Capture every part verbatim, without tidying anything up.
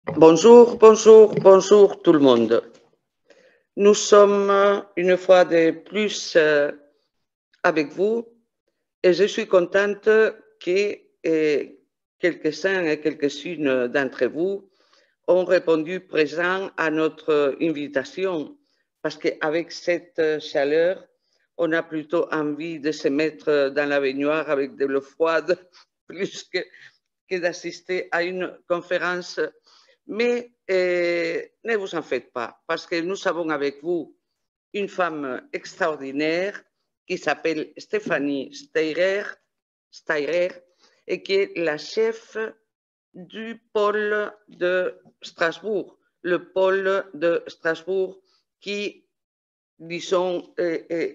Bonjour, bonjour, bonjour tout le monde. Nous sommes une fois de plus avec vous et je suis contente que quelques-uns et quelques-unes d'entre vous ont répondu présent à notre invitation parce qu'avec cette chaleur, on a plutôt envie de se mettre dans la baignoire avec de l'eau froide plus que, que d'assister à une conférence. Mais euh, ne vous en faites pas, parce que nous avons avec vous une femme extraordinaire qui s'appelle Stéphanie Steirer, Steirer et qui est la chef du pôle de Strasbourg, le pôle de Strasbourg qui, disons, euh,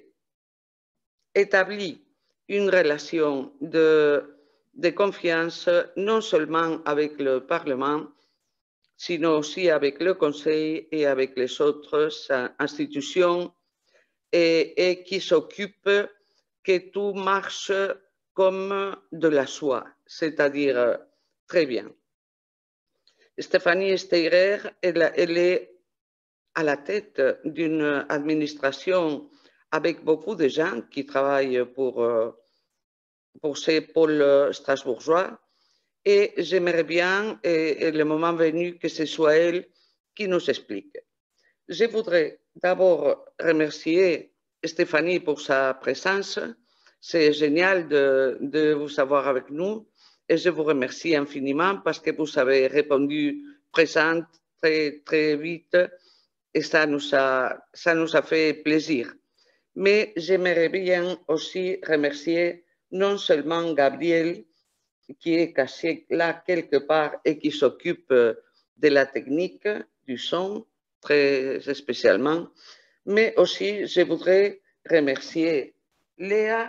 établit une relation de, de confiance non seulement avec le Parlement, sinon aussi avec le Conseil et avec les autres institutions et, et qui s'occupe que tout marche comme de la soie, c'est-à-dire très bien. Stéphanie Steirer, elle, elle est à la tête d'une administration avec beaucoup de gens qui travaillent pour, pour ces pôles strasbourgeois. Et j'aimerais bien, et, et le moment venu, que ce soit elle qui nous explique. Je voudrais d'abord remercier Stéphanie pour sa présence. C'est génial de, de vous avoir avec nous et je vous remercie infiniment parce que vous avez répondu présente très, très vite et ça nous a, ça nous a fait plaisir. Mais j'aimerais bien aussi remercier non seulement Gabriel, qui est caché là quelque part et qui s'occupe de la technique, du son, très spécialement. Mais aussi, je voudrais remercier Léa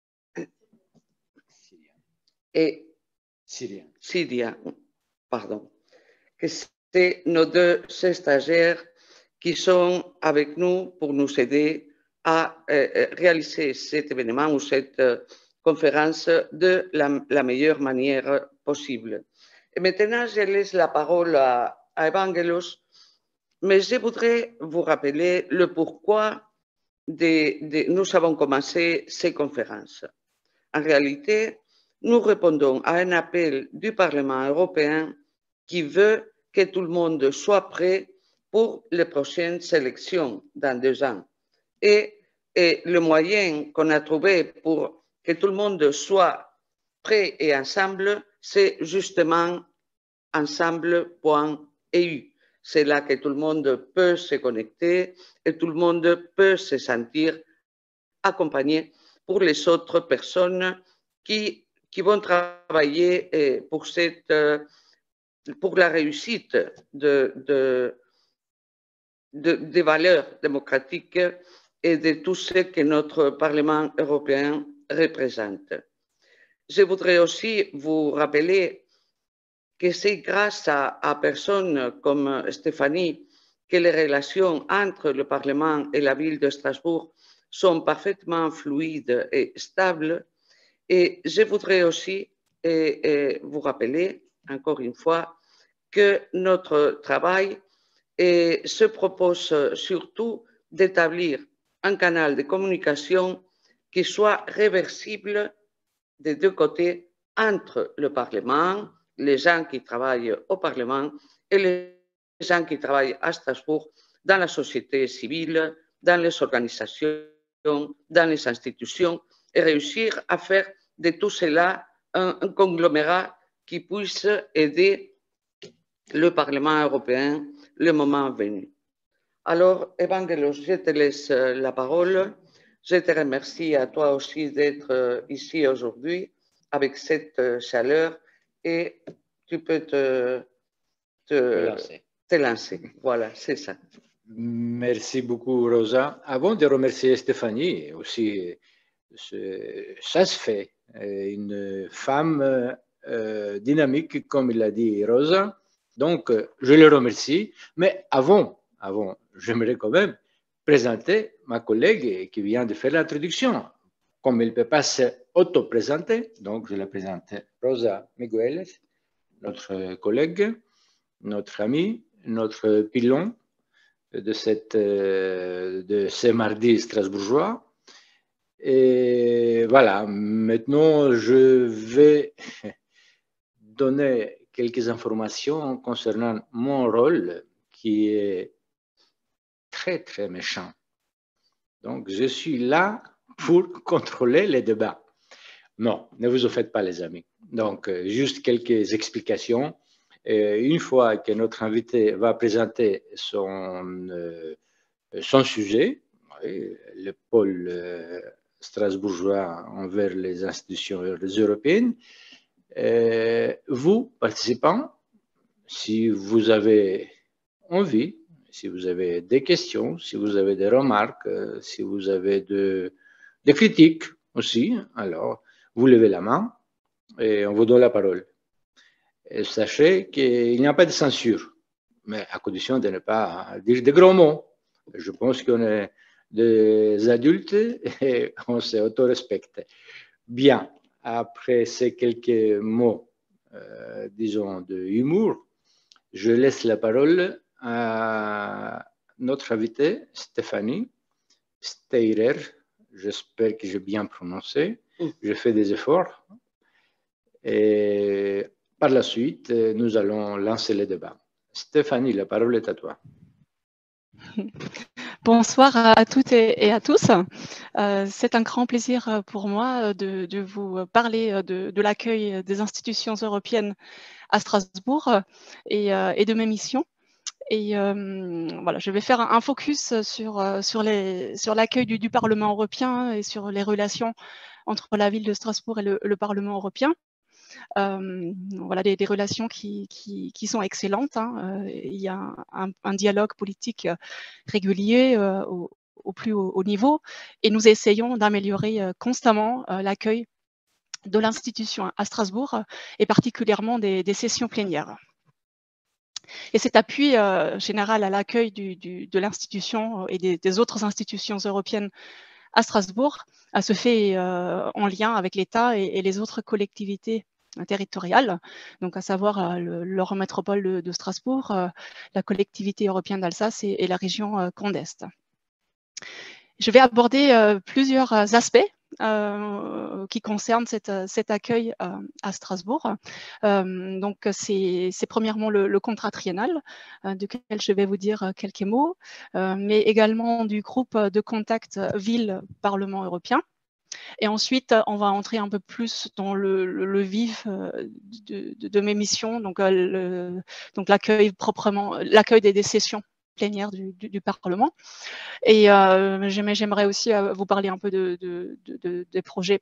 et Syria, Syria, pardon, que c'est nos deux stagiaires qui sont avec nous pour nous aider à euh, réaliser cet événement ou cette euh, conférence de la, la meilleure manière possible. Et maintenant, je laisse la parole à, à Evangelos, mais je voudrais vous rappeler le pourquoi de, de, nous avons commencé ces conférences. En réalité, nous répondons à un appel du Parlement européen qui veut que tout le monde soit prêt pour les prochaines élections dans deux ans. Et, et le moyen qu'on a trouvé pour que tout le monde soit prêt et ensemble, c'est justement ensemble point e u. C'est là que tout le monde peut se connecter et tout le monde peut se sentir accompagné pour les autres personnes qui, qui vont travailler pour, cette, pour la réussite de, de, de, des valeurs démocratiques et de tout ce que notre Parlement européen représente. Je voudrais aussi vous rappeler que c'est grâce à, à personnes comme Stéphanie que les relations entre le Parlement et la ville de Strasbourg sont parfaitement fluides et stables. Et je voudrais aussi et, et vous rappeler, encore une fois, que notre travail et, se propose surtout d'établir un canal de communication qui soit réversible des deux côtés entre le Parlement, les gens qui travaillent au Parlement et les gens qui travaillent à Strasbourg dans la société civile, dans les organisations, dans les institutions, et réussir à faire de tout cela un, un conglomérat qui puisse aider le Parlement européen le moment venu. Alors, Evangelos, je te laisse la parole. Je te remercie à toi aussi d'être ici aujourd'hui avec cette chaleur et tu peux te, te, lancer. te lancer. Voilà, c'est ça. Merci beaucoup, Rosa. Avant de remercier Stéphanie, aussi, ça se fait. Une femme euh, dynamique, comme il l'a dit Rosa. Donc, je le remercie. Mais avant, avant, j'aimerais quand même présenter ma collègue qui vient de faire l'introduction. Comme elle ne peut pas s'auto-présenter, donc je la présente, Rosa Migueles, notre collègue. notre ami, notre pilon de, cette, de ce mardi strasbourgeois. Et voilà, maintenant je vais donner quelques informations concernant mon rôle qui est très très méchant. Donc je suis là pour contrôler les débats. Non, ne vous en faites pas les amis. Donc juste quelques explications. Et une fois que notre invité va présenter son, euh, son sujet, le pôle euh, strasbourgeois envers les institutions européennes, euh, vous, participants, si vous avez envie, si vous avez des questions, si vous avez des remarques, si vous avez de, des critiques aussi, alors vous levez la main et on vous donne la parole. Et sachez qu'il n'y a pas de censure, mais à condition de ne pas dire de gros mots. Je pense qu'on est des adultes et on s'auto-respecte. Bien, après ces quelques mots, euh, disons, de humour, je laisse la parole à notre invitée, Stéphanie Steirer. J'espère que j'ai bien prononcé. Je fais des efforts. Et par la suite, nous allons lancer le débat. Stéphanie, la parole est à toi. Bonsoir à toutes et à tous. Euh, c'est un grand plaisir pour moi de, de vous parler de, de l'accueil des institutions européennes à Strasbourg et, euh, et de mes missions. Et euh, voilà, je vais faire un focus sur, sur, les, sur l'accueil du, du Parlement européen et sur les relations entre la ville de Strasbourg et le, le Parlement européen. Euh, voilà, des, des relations qui, qui, qui sont excellentes. Hein. Euh, il y a un, un dialogue politique régulier euh, au, au plus haut, haut niveau et nous essayons d'améliorer euh, constamment euh, l'accueil de l'institution à Strasbourg et particulièrement des, des sessions plénières. Et cet appui euh, général à l'accueil de l'institution et des, des autres institutions européennes à Strasbourg euh, se fait euh, en lien avec l'État et, et les autres collectivités territoriales, donc à savoir euh, l'Eurométropole de, de Strasbourg, euh, la collectivité européenne d'Alsace et, et la région euh, Grand Est. Je vais aborder euh, plusieurs aspects euh, qui concernent cette, cet accueil euh, à Strasbourg. Euh, donc, c'est premièrement le, le contrat triennal, euh, duquel je vais vous dire quelques mots, euh, mais également du groupe de contact Ville-Parlement européen. Et ensuite, on va entrer un peu plus dans le, le, le vif de, de, de mes missions, donc l'accueil proprement, l'accueil des, des sessions plénières du, du, du Parlement. Et euh, j'aimerais aussi vous parler un peu de, de, de, de, des projets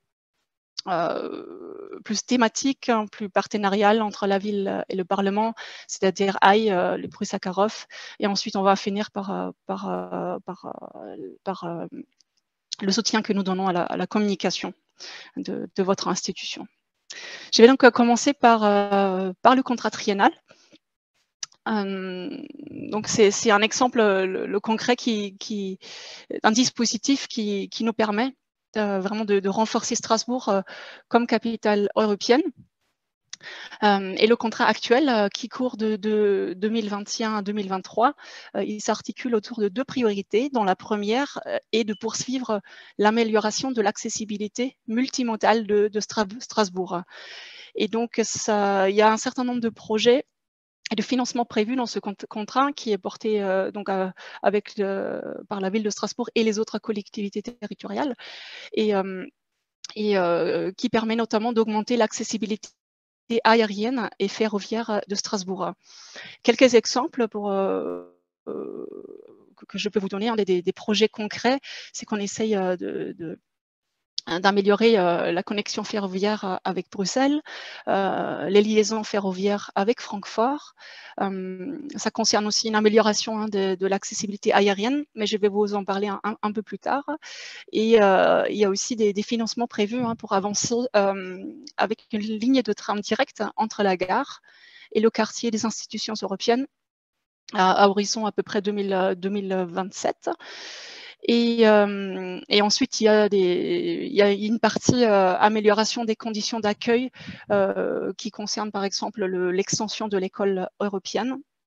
euh, plus thématiques, hein, plus partenariales entre la ville et le Parlement, c'est-à-dire A I, euh, le prix Sakharov. Et ensuite, on va finir par, par, par, par, par le soutien que nous donnons à la, à la communication de, de votre institution. Je vais donc commencer par, euh, par le contrat triennal. Euh, donc c'est un exemple, le, le concret, qui, qui, d'un dispositif qui, qui nous permet euh, vraiment de, de renforcer Strasbourg euh, comme capitale européenne. Euh, et le contrat actuel euh, qui court de, de deux mille vingt et un à deux mille vingt-trois, euh, il s'articule autour de deux priorités, dont la première euh, est de poursuivre l'amélioration de l'accessibilité multimodale de, de Strasbourg. Et donc, ça, il y a un certain nombre de projets et de financement prévu dans ce contrat qui est porté euh, donc, euh, avec le, par la ville de Strasbourg et les autres collectivités territoriales et, euh, et euh, qui permet notamment d'augmenter l'accessibilité aérienne et ferroviaire de Strasbourg. Quelques exemples pour, euh, euh, que je peux vous donner, hein, des, des projets concrets, c'est qu'on essaye de, de d'améliorer euh, la connexion ferroviaire avec Bruxelles, euh, les liaisons ferroviaires avec Francfort. Euh, ça concerne aussi une amélioration hein, de, de l'accessibilité aérienne, mais je vais vous en parler un, un, un peu plus tard. Et euh, il y a aussi des, des financements prévus hein, pour avancer euh, avec une ligne de tram directe entre la gare et le quartier des institutions européennes à, à horizon à peu près deux mille, deux mille vingt-sept. Et, euh, et ensuite, il y a, des, il y a une partie euh, amélioration des conditions d'accueil euh, qui concerne par exemple l'extension de l'école européenne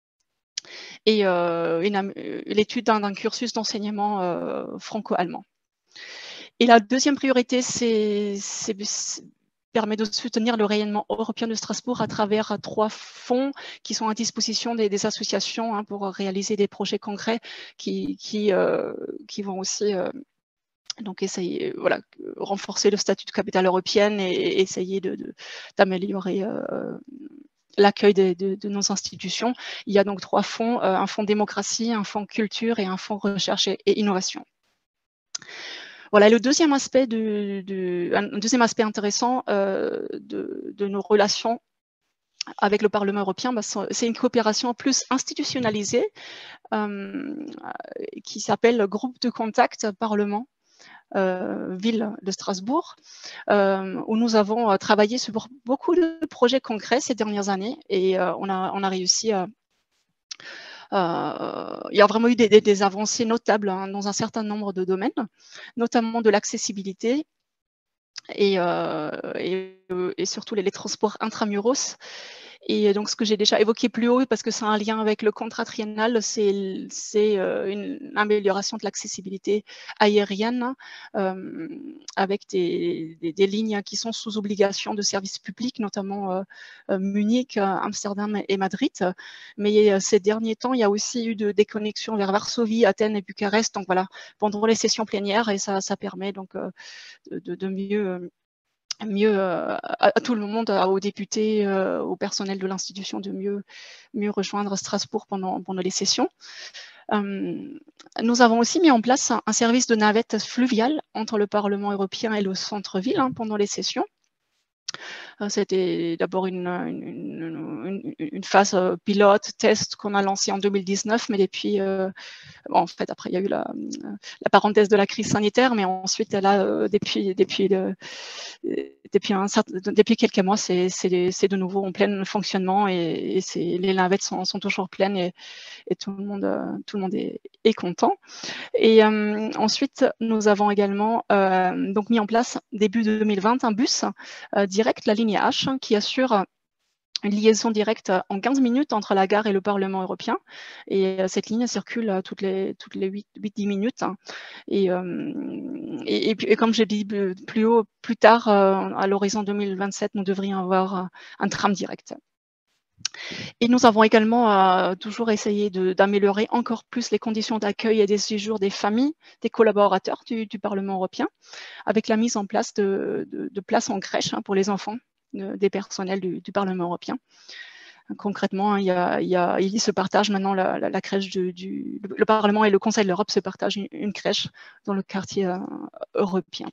et euh, l'étude d'un cursus d'enseignement euh, franco-allemand. Et la deuxième priorité, c'est permet de soutenir le rayonnement européen de Strasbourg à travers trois fonds qui sont à disposition des, des associations hein, pour réaliser des projets concrets qui, qui, euh, qui vont aussi euh, donc essayer, voilà, renforcer le statut de capitale européenne et, et essayer d'améliorer de, de, euh, l'accueil de, de, de nos institutions. Il y a donc trois fonds, euh, un fonds démocratie, un fonds culture et un fonds recherche et, et innovation. Voilà, le deuxième aspect, de, de, un deuxième aspect intéressant euh, de, de nos relations avec le Parlement européen, bah, c'est une coopération plus institutionnalisée euh, qui s'appelle Groupe de contact Parlement euh, Ville de Strasbourg, euh, où nous avons travaillé sur beaucoup de projets concrets ces dernières années et euh, on, a, on a réussi à Euh, il y a vraiment eu des, des, des avancées notables hein, dans un certain nombre de domaines, notamment de l'accessibilité et, euh, et, et surtout les, les transports intramuros. Et donc, ce que j'ai déjà évoqué plus haut, parce que c'est un lien avec le contrat triennal, c'est euh, une amélioration de l'accessibilité aérienne euh, avec des, des, des lignes qui sont sous obligation de service public, notamment euh, Munich, Amsterdam et Madrid. Mais euh, ces derniers temps, il y a aussi eu de, des connexions vers Varsovie, Athènes et Bucarest. Donc voilà, pendant les sessions plénières, et ça, ça permet donc euh, de, de mieux mieux euh, à, à tout le monde, aux députés, euh, au personnel de l'institution de mieux, mieux rejoindre Strasbourg pendant, pendant les sessions. Euh, nous avons aussi mis en place un, un service de navette fluviale entre le Parlement européen et le centre-ville hein, pendant les sessions. C'était d'abord une, une, une, une phase pilote, test qu'on a lancé en deux mille dix-neuf, mais depuis, euh, bon, en fait, après, il y a eu la, la parenthèse de la crise sanitaire, mais ensuite, là, euh, depuis, depuis, le, depuis, un certain, depuis quelques mois, c'est de nouveau en plein fonctionnement et, et les navettes sont, sont toujours pleines et, et tout le monde, euh, tout le monde est, est content. Et euh, ensuite, nous avons également euh, donc mis en place, début deux mille vingt, un bus euh, direct, la ligne H, hein, qui assure une liaison directe en quinze minutes entre la gare et le Parlement européen. Et euh, cette ligne circule toutes les, toutes les huit à dix minutes. Hein. Et, euh, et, et, et comme j'ai dit plus haut, plus tard, euh, à l'horizon deux mille vingt-sept, nous devrions avoir un tram direct. Et nous avons également euh, toujours essayé d'améliorer encore plus les conditions d'accueil et des séjours des familles, des collaborateurs du, du Parlement européen, avec la mise en place de, de, de places en crèche hein, pour les enfants de, des personnels du, du Parlement européen. Concrètement, hein, il, y a, il, y a, il se partage maintenant la, la, la crèche du, du le Parlement et le Conseil de l'Europe se partagent une, une crèche dans le quartier euh, européen.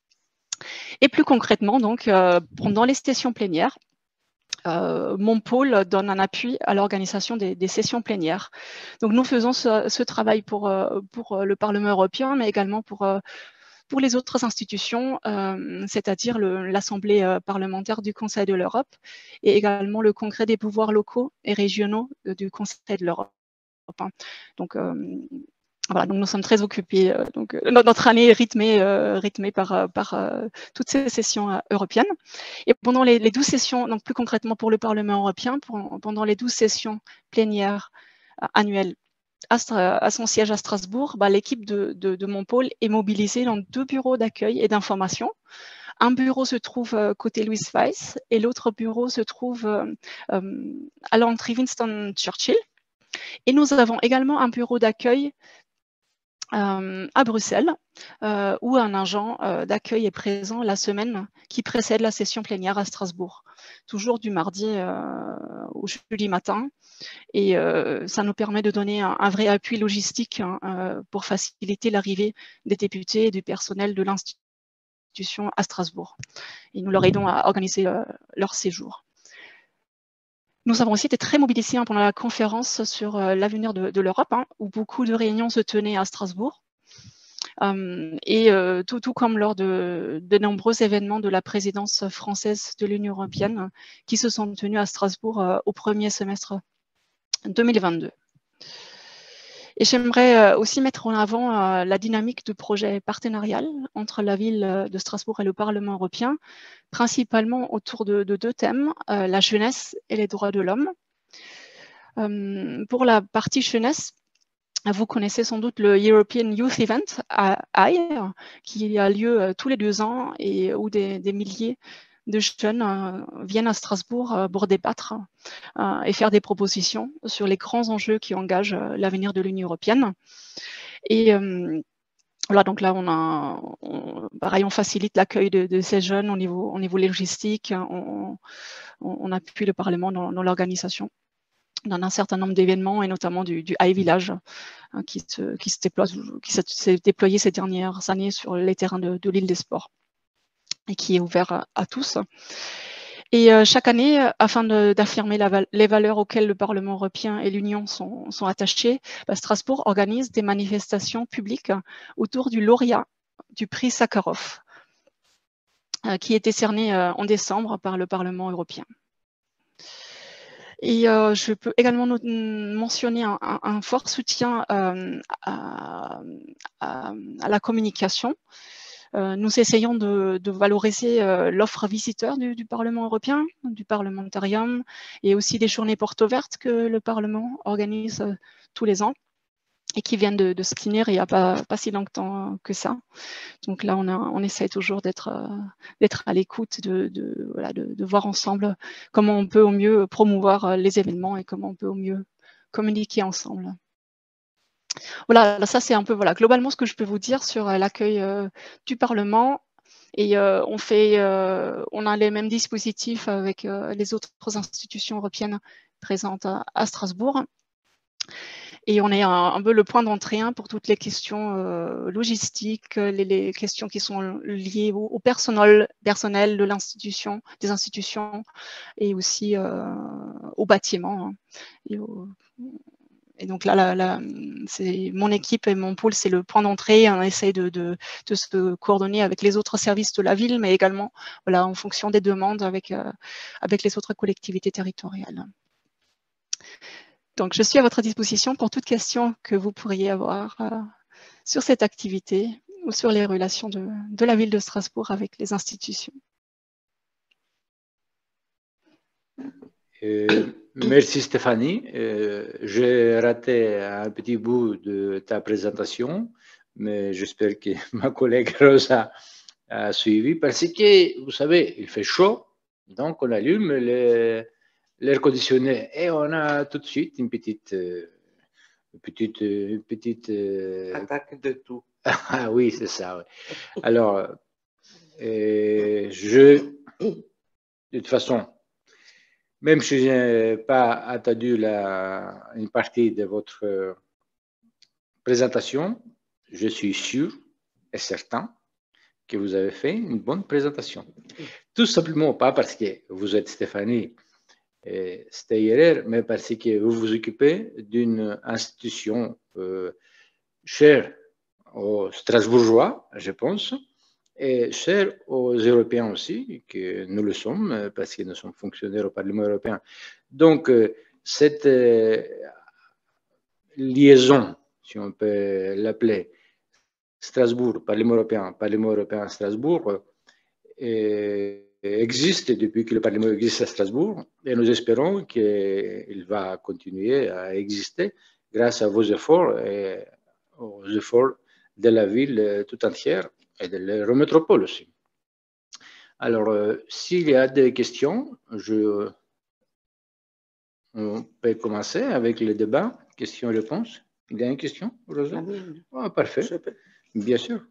Et plus concrètement, donc, euh, pendant les sessions plénières, Euh, mon pôle donne un appui à l'organisation des, des sessions plénières. Donc nous faisons ce, ce travail pour, euh, pour le Parlement européen, mais également pour, euh, pour les autres institutions, euh, c'est-à-dire l'Assemblée euh, parlementaire du Conseil de l'Europe et également le Congrès des pouvoirs locaux et régionaux euh, du Conseil de l'Europe. Donc, euh, voilà, donc nous sommes très occupés. Euh, donc, euh, notre année est rythmée, euh, rythmée par, par euh, toutes ces sessions euh, européennes. Et pendant les, les douze sessions, donc plus concrètement pour le Parlement européen, pour, pendant les douze sessions plénières euh, annuelles à, à son siège à Strasbourg, bah, l'équipe de, de, de mon pôle est mobilisée dans deux bureaux d'accueil et d'information. Un bureau se trouve euh, côté Louis Weiss et l'autre bureau se trouve euh, euh, à l'entrée Winston Churchill. Et nous avons également un bureau d'accueil Euh, à Bruxelles, euh, où un agent euh, d'accueil est présent la semaine qui précède la session plénière à Strasbourg, toujours du mardi euh, au jeudi matin. Et euh, ça nous permet de donner un, un vrai appui logistique hein, euh, pour faciliter l'arrivée des députés et du personnel de l'institution à Strasbourg. Et nous leur aidons à organiser euh, leur séjour. Nous avons aussi été très mobilisés hein, pendant la conférence sur euh, l'avenir de, de l'Europe, hein, où beaucoup de réunions se tenaient à Strasbourg. Euh, et euh, tout, tout comme lors de, de nombreux événements de la présidence française de l'Union européenne qui se sont tenus à Strasbourg euh, au premier semestre deux mille vingt-deux. Et j'aimerais aussi mettre en avant euh, la dynamique de projet partenarial entre la ville de Strasbourg et le Parlement européen, principalement autour de, de deux thèmes, euh, la jeunesse et les droits de l'homme. Euh, pour la partie jeunesse, vous connaissez sans doute le European Youth Event à I, qui a lieu tous les deux ans et où des, des milliers de jeunes euh, viennent à Strasbourg euh, pour débattre euh, et faire des propositions sur les grands enjeux qui engagent euh, l'avenir de l'Union européenne. Et euh, voilà, donc là, on a, on, pareil, on facilite l'accueil de, de ces jeunes au niveau, au niveau logistique. On, on, on appuie le Parlement dans, dans l'organisation d'un certain nombre d'événements et notamment du, du I Village hein, qui se, qui se déploie, qui s'est déployé ces dernières années sur les terrains de, de l'île des Sports et qui est ouvert à, à tous. Et euh, chaque année, afin d'affirmer les valeurs auxquelles le Parlement européen et l'Union sont, sont attachés, bah, Strasbourg organise des manifestations publiques autour du lauréat du prix Sakharov, euh, qui est décerné euh, en décembre par le Parlement européen. Et euh, je peux également mentionner un, un, un fort soutien euh, à, à, à la communication. Euh, nous essayons de, de valoriser euh, l'offre visiteur du, du Parlement européen, du Parlementarium, et aussi des journées portes ouvertes que le Parlement organise euh, tous les ans et qui viennent de, de se finir il n'y a pas, pas si longtemps que ça. Donc là, on, a, on essaie toujours d'être euh, d'être à l'écoute, de, de, voilà, de, de voir ensemble comment on peut au mieux promouvoir les événements et comment on peut au mieux communiquer ensemble. Voilà, ça c'est un peu voilà, globalement ce que je peux vous dire sur l'accueil euh, du Parlement. Et euh, on, fait, euh, on a les mêmes dispositifs avec euh, les autres institutions européennes présentes à, à Strasbourg. Et on est un, un peu le point d'entrée pour toutes les questions euh, logistiques, les, les questions qui sont liées au, au personnel, personnel de l'institution, des institutions, et aussi euh, au bâtiment. Hein, et, au, et donc là, là, là c'est mon équipe et mon pôle, c'est le point d'entrée. On essaie de, de, de se coordonner avec les autres services de la ville, mais également voilà, en fonction des demandes avec, euh, avec les autres collectivités territoriales. Donc, je suis à votre disposition pour toute question que vous pourriez avoir euh, sur cette activité ou sur les relations de, de la ville de Strasbourg avec les institutions. Euh, merci Stéphanie. Euh, J'ai raté un petit bout de ta présentation, mais j'espère que ma collègue Rosa a suivi parce que, vous savez, il fait chaud, donc on allume le l'air conditionné et on a tout de suite une petite, euh, une petite, une petite euh... attaque de tout. Ah oui, c'est ça. Ouais. Alors, euh, je, de toute façon, même si je n'ai pas attendu la, une partie de votre présentation, je suis sûr et certain que vous avez fait une bonne présentation. Tout simplement pas parce que vous êtes Stéphanie Steyerer, mais parce que vous vous occupez d'une institution euh, chère aux Strasbourgeois, je pense, et chère aux Européens aussi, que nous le sommes, parce que nous sommes fonctionnaires au Parlement européen. Donc, euh, cette euh, liaison, si on peut l'appeler, Strasbourg, Parlement européen, Parlement européen, Strasbourg, euh, existe depuis que le Parlement existe à Strasbourg et nous espérons qu'il va continuer à exister grâce à vos efforts et aux efforts de la ville tout entière et de l'Eurométropole aussi. Alors, euh, s'il y a des questions, je, on peut commencer avec le débat, questions-réponses. Il y a une question, Rosa? Oh, parfait, bien sûr.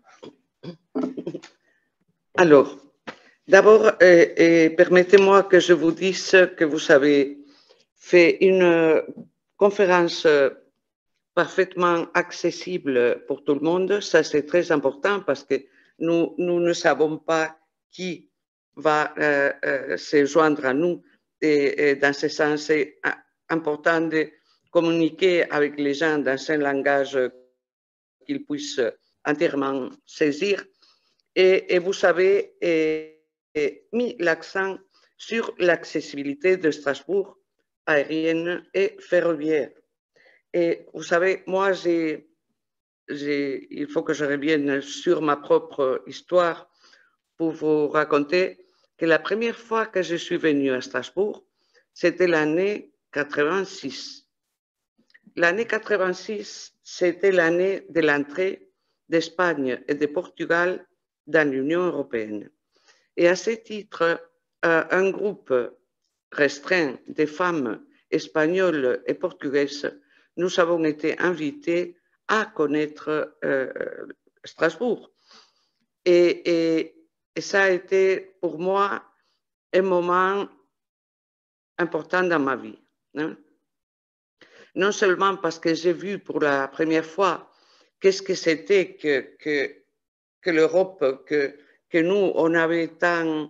Alors, d'abord, euh, euh, permettez-moi que je vous dise que vous avez fait une conférence parfaitement accessible pour tout le monde. Ça, c'est très important parce que nous, nous ne savons pas qui va euh, euh, se joindre à nous. Et, et dans ce sens, c'est important de communiquer avec les gens dans un langage qu'ils puissent entièrement saisir. Et, et vous avez et, et mis l'accent sur l'accessibilité de Strasbourg aérienne et ferroviaire. Et vous savez, moi, j'ai, j'ai, il faut que je revienne sur ma propre histoire pour vous raconter que la première fois que je suis venue à Strasbourg, c'était l'année quatre-vingt-six. l'année quatre-vingt-six, c'était l'année de l'entrée d'Espagne et de Portugal dans l'Union européenne. Et à ce titre, un groupe restreint de femmes espagnoles et portugaises, nous avons été invités à connaître euh, Strasbourg. Et, et, et ça a été pour moi un moment important dans ma vie. Hein? Non seulement parce que j'ai vu pour la première fois qu'est-ce que c'était que, que, que l'Europe, que, que nous, on avait tant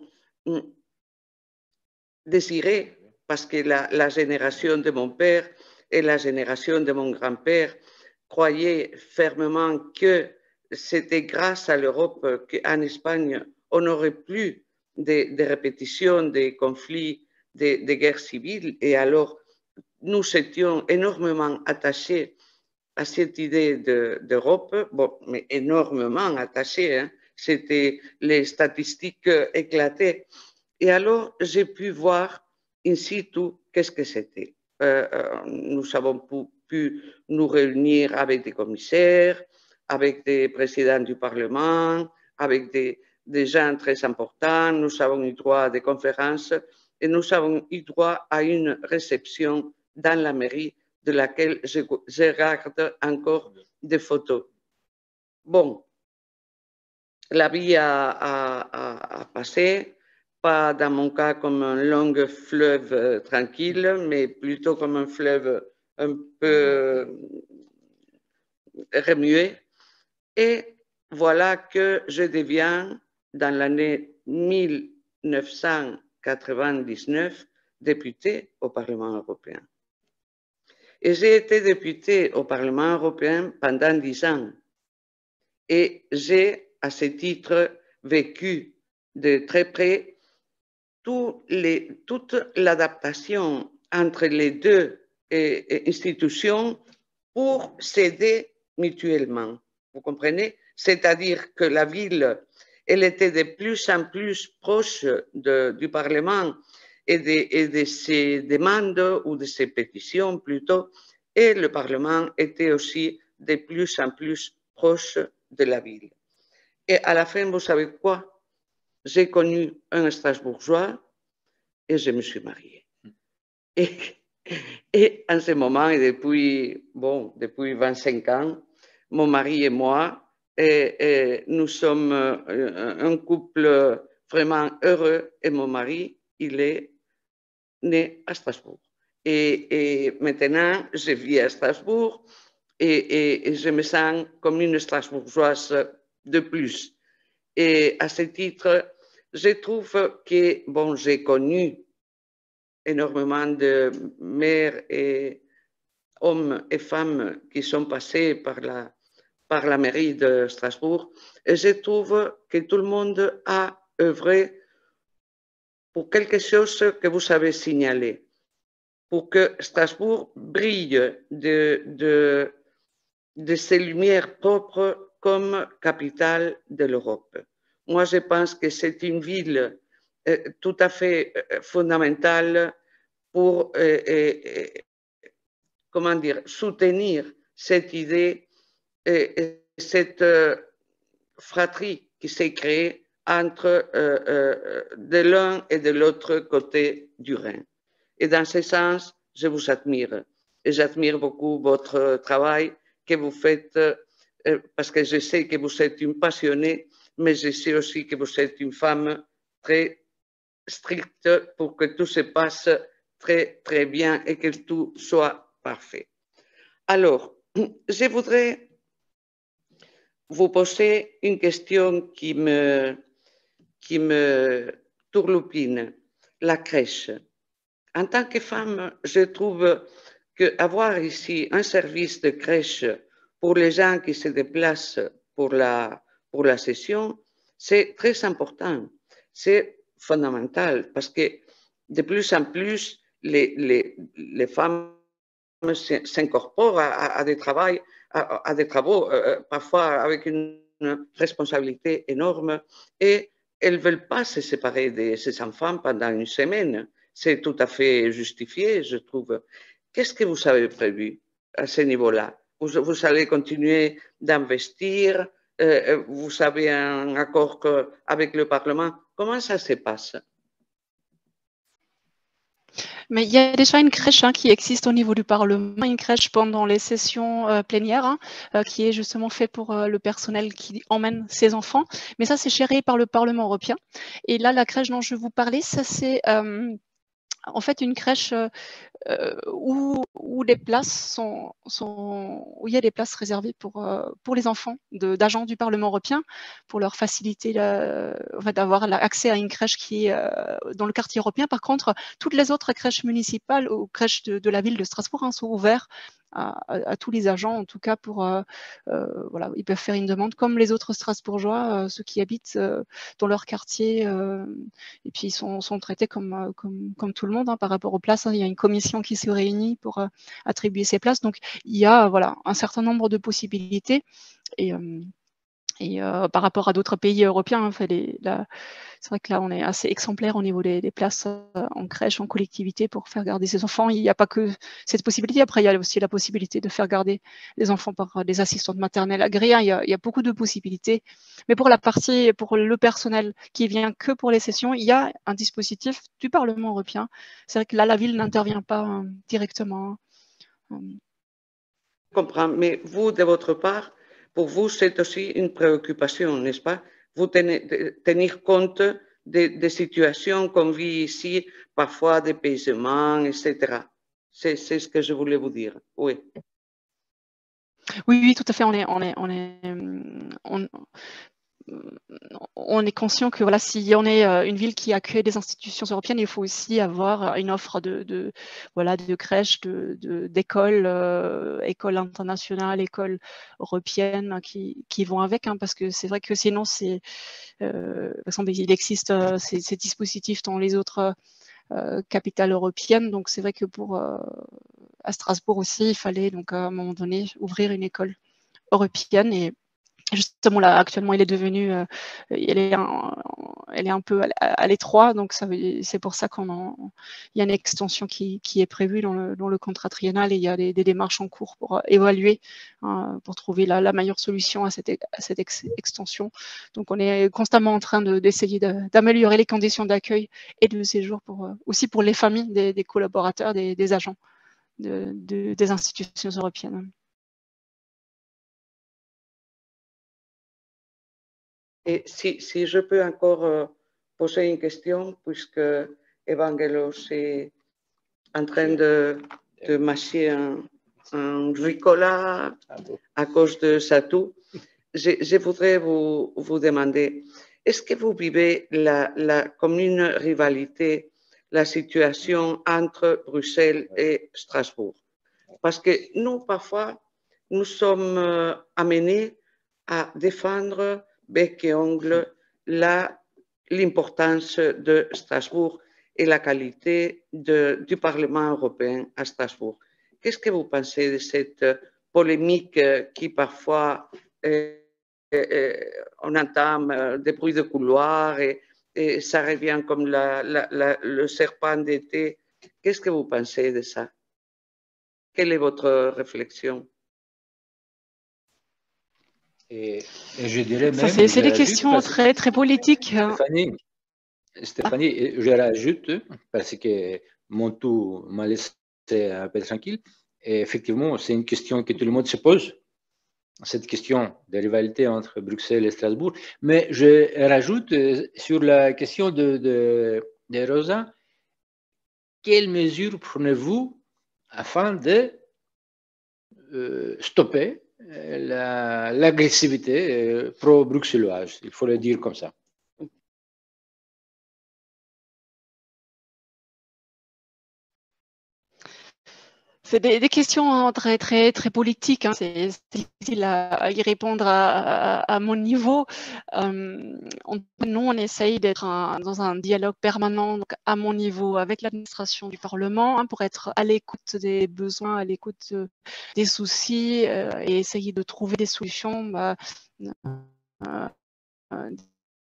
désiré, parce que la, la génération de mon père et la génération de mon grand-père croyaient fermement que c'était grâce à l'Europe qu'en Espagne, on n'aurait plus de, de répétitions des conflits, des de guerres civiles, et alors nous étions énormément attachés à cette idée d'Europe, de, bon, mais énormément attachés, hein. C'était les statistiques éclatées. Et alors, j'ai pu voir in situ qu'est-ce que c'était. Euh, euh, nous avons pu, pu nous réunir avec des commissaires, avec des présidents du Parlement, avec des, des gens très importants. Nous avons eu droit à des conférences et nous avons eu droit à une réception dans la mairie de laquelle je, je regarde encore des photos. Bon, la vie a, a, a, a passé, pas dans mon cas comme un long fleuve euh, tranquille, mais plutôt comme un fleuve un peu remué. Et voilà que je deviens, dans l'année mille neuf cent quatre-vingt-dix-neuf, député au Parlement européen. Et j'ai été député au Parlement européen pendant dix ans. Et j'ai, à ce titre, vécu de très près tout les, toute l'adaptation entre les deux eh, institutions pour s'aider mutuellement. Vous comprenez? C'est-à-dire que la ville, elle était de plus en plus proche de, du Parlement et de, et de ses demandes ou de ses pétitions plutôt, et le Parlement était aussi de plus en plus proche de la ville. Et à la fin, vous savez quoi? J'ai connu un Strasbourgeois et je me suis mariée. Et, et en ce moment, et depuis, bon, depuis vingt-cinq ans, mon mari et moi, et, et nous sommes un couple vraiment heureux et mon mari, il est né à Strasbourg. Et, et maintenant, je vis à Strasbourg et, et, et je me sens comme une Strasbourgeoise de plus. Et à ce titre, je trouve que, bon, j'ai connu énormément de mères et hommes et femmes qui sont passés par la, par la mairie de Strasbourg, et je trouve que tout le monde a œuvré pour quelque chose que vous avez signalé, pour que Strasbourg brille de, de, de ses lumières propres comme capitale de l'Europe. Moi, je pense que c'est une ville euh, tout à fait euh, fondamentale pour euh, euh, comment dire, soutenir cette idée et cette euh, fratrie qui s'est créée entre euh, euh, de l'un et de l'autre côté du Rhin. Et dans ce sens, je vous admire. Et j'admire beaucoup votre travail que vous faites euh, parce que je sais que vous êtes une passionnée, mais je sais aussi que vous êtes une femme très stricte pour que tout se passe très, très bien et que tout soit parfait. Alors, je voudrais vous poser une question qui me, qui me tourlupine, la crèche. En tant que femme, je trouve qu'avoir ici un service de crèche pour les gens qui se déplacent pour la, pour la session, c'est très important, c'est fondamental parce que de plus en plus, les, les, les femmes s'incorporent à, à, à, des travaux, à, à des travaux euh, parfois avec une, une responsabilité énorme et elles ne veulent pas se séparer de ces enfants pendant une semaine. C'est tout à fait justifié, je trouve. Qu'est-ce que vous avez prévu à ce niveau-là? Vous, vous allez continuer d'investir? euh, Vous avez un accord que, avec le Parlement? Comment ça se passe? Mais il y a déjà une crèche hein, qui existe au niveau du Parlement, une crèche pendant les sessions euh, plénières, hein, euh, qui est justement fait pour euh, le personnel qui emmène ses enfants. Mais ça, c'est géré par le Parlement européen. Et là, la crèche dont je vous parlais, ça c'est euh, en fait une crèche euh, où, où les places sont, sont, où il y a des places réservées pour, euh, pour les enfants d'agents du Parlement européen, pour leur faciliter la, enfin, d'avoir accès à une crèche qui est euh, dans le quartier européen. Par contre, toutes les autres crèches municipales ou crèches de, de la ville de Strasbourg hein, sont ouvertes à, à, à tous les agents, en tout cas pour, euh, euh, voilà, ils peuvent faire une demande comme les autres Strasbourgeois, euh, ceux qui habitent euh, dans leur quartier, euh, et puis ils sont, sont traités comme, comme, comme tout le monde hein, par rapport aux places. Hein. Il y a une commission qui se réunit pour euh, attribuer ces places, donc il y a voilà, un certain nombre de possibilités. Et, euh, et euh, par rapport à d'autres pays européens, hein, c'est vrai que là, on est assez exemplaire au niveau des, des places euh, en crèche, en collectivité pour faire garder ses enfants. Il n'y a pas que cette possibilité. Après, il y a aussi la possibilité de faire garder les enfants par des assistantes maternelles agréées. Il y a, il y a beaucoup de possibilités. Mais pour la partie, pour le personnel qui vient que pour les sessions, il y a un dispositif du Parlement européen. C'est vrai que là, la ville n'intervient pas euh, directement. Je comprends, mais vous, de votre part, pour vous, c'est aussi une préoccupation, n'est-ce pas? Vous tenez, tenir compte des, des situations qu'on vit ici, parfois d'épuisement, et cetera. C'est ce que je voulais vous dire. Oui. Oui, oui, tout à fait. On est, on est, on est, on, on est conscient que voilà, si on est une ville qui accueille des institutions européennes, il faut aussi avoir une offre de, de voilà, de crèches, de, de, d'écoles, euh, écoles internationales, écoles européennes qui, qui vont avec, hein, parce que c'est vrai que sinon, c'est, euh, par exemple, il existe euh, ces, ces dispositifs dans les autres euh, capitales européennes, donc c'est vrai que pour euh, à Strasbourg aussi, il fallait donc à un moment donné ouvrir une école européenne. Et justement là actuellement il est devenu euh, elle est un, elle est un peu à, à l'étroit, donc ça c'est pour ça qu'on en, il y a une extension qui, qui est prévue dans le, dans le contrat triennal, et il y a des, des démarches en cours pour euh, évaluer hein, pour trouver la, la meilleure solution à cette, à cette ex, extension. Donc on est constamment en train d'essayer de, d'améliorer les conditions d'accueil et de séjour pour euh, aussi pour les familles des, des collaborateurs, des, des agents de, de, des institutions européennes. Et si, si je peux encore euh, poser une question, puisque Evangelos est en train de, de mâcher un, un ricola à cause de sa toux, je, je voudrais vous, vous demander, est-ce que vous vivez la, la commune rivalité, la situation entre Bruxelles et Strasbourg? Parce que nous, parfois, nous sommes euh, amenés à défendre bec et ongle l'importance de Strasbourg et la qualité de, du Parlement européen à Strasbourg. Qu'est-ce que vous pensez de cette polémique qui parfois euh, euh, on entend des bruits de couloir et, et ça revient comme la, la, la, le serpent d'été? Qu'est-ce que vous pensez de ça? Quelle est votre réflexion? Et, et je dirais ça, même... c'est des questions très, très politiques. Stéphanie, Stéphanie, je rajoute, parce que mon tour m'a laissé un peu tranquille, et effectivement, c'est une question que tout le monde se pose, cette question de rivalité entre Bruxelles et Strasbourg. Mais je rajoute sur la question de, de, de Rosa, quelles mesures prenez-vous afin de euh, stopper l'agressivité la, pro-bruxelloise, il faut le dire comme ça? C'est des, des questions très, très, très politiques. Hein. C'est difficile à, à y répondre à, à, à mon niveau. Euh, on, nous, on essaye d'être dans un dialogue permanent donc à mon niveau avec l'administration du Parlement hein, pour être à l'écoute des besoins, à l'écoute des soucis euh, et essayer de trouver des solutions bah, euh,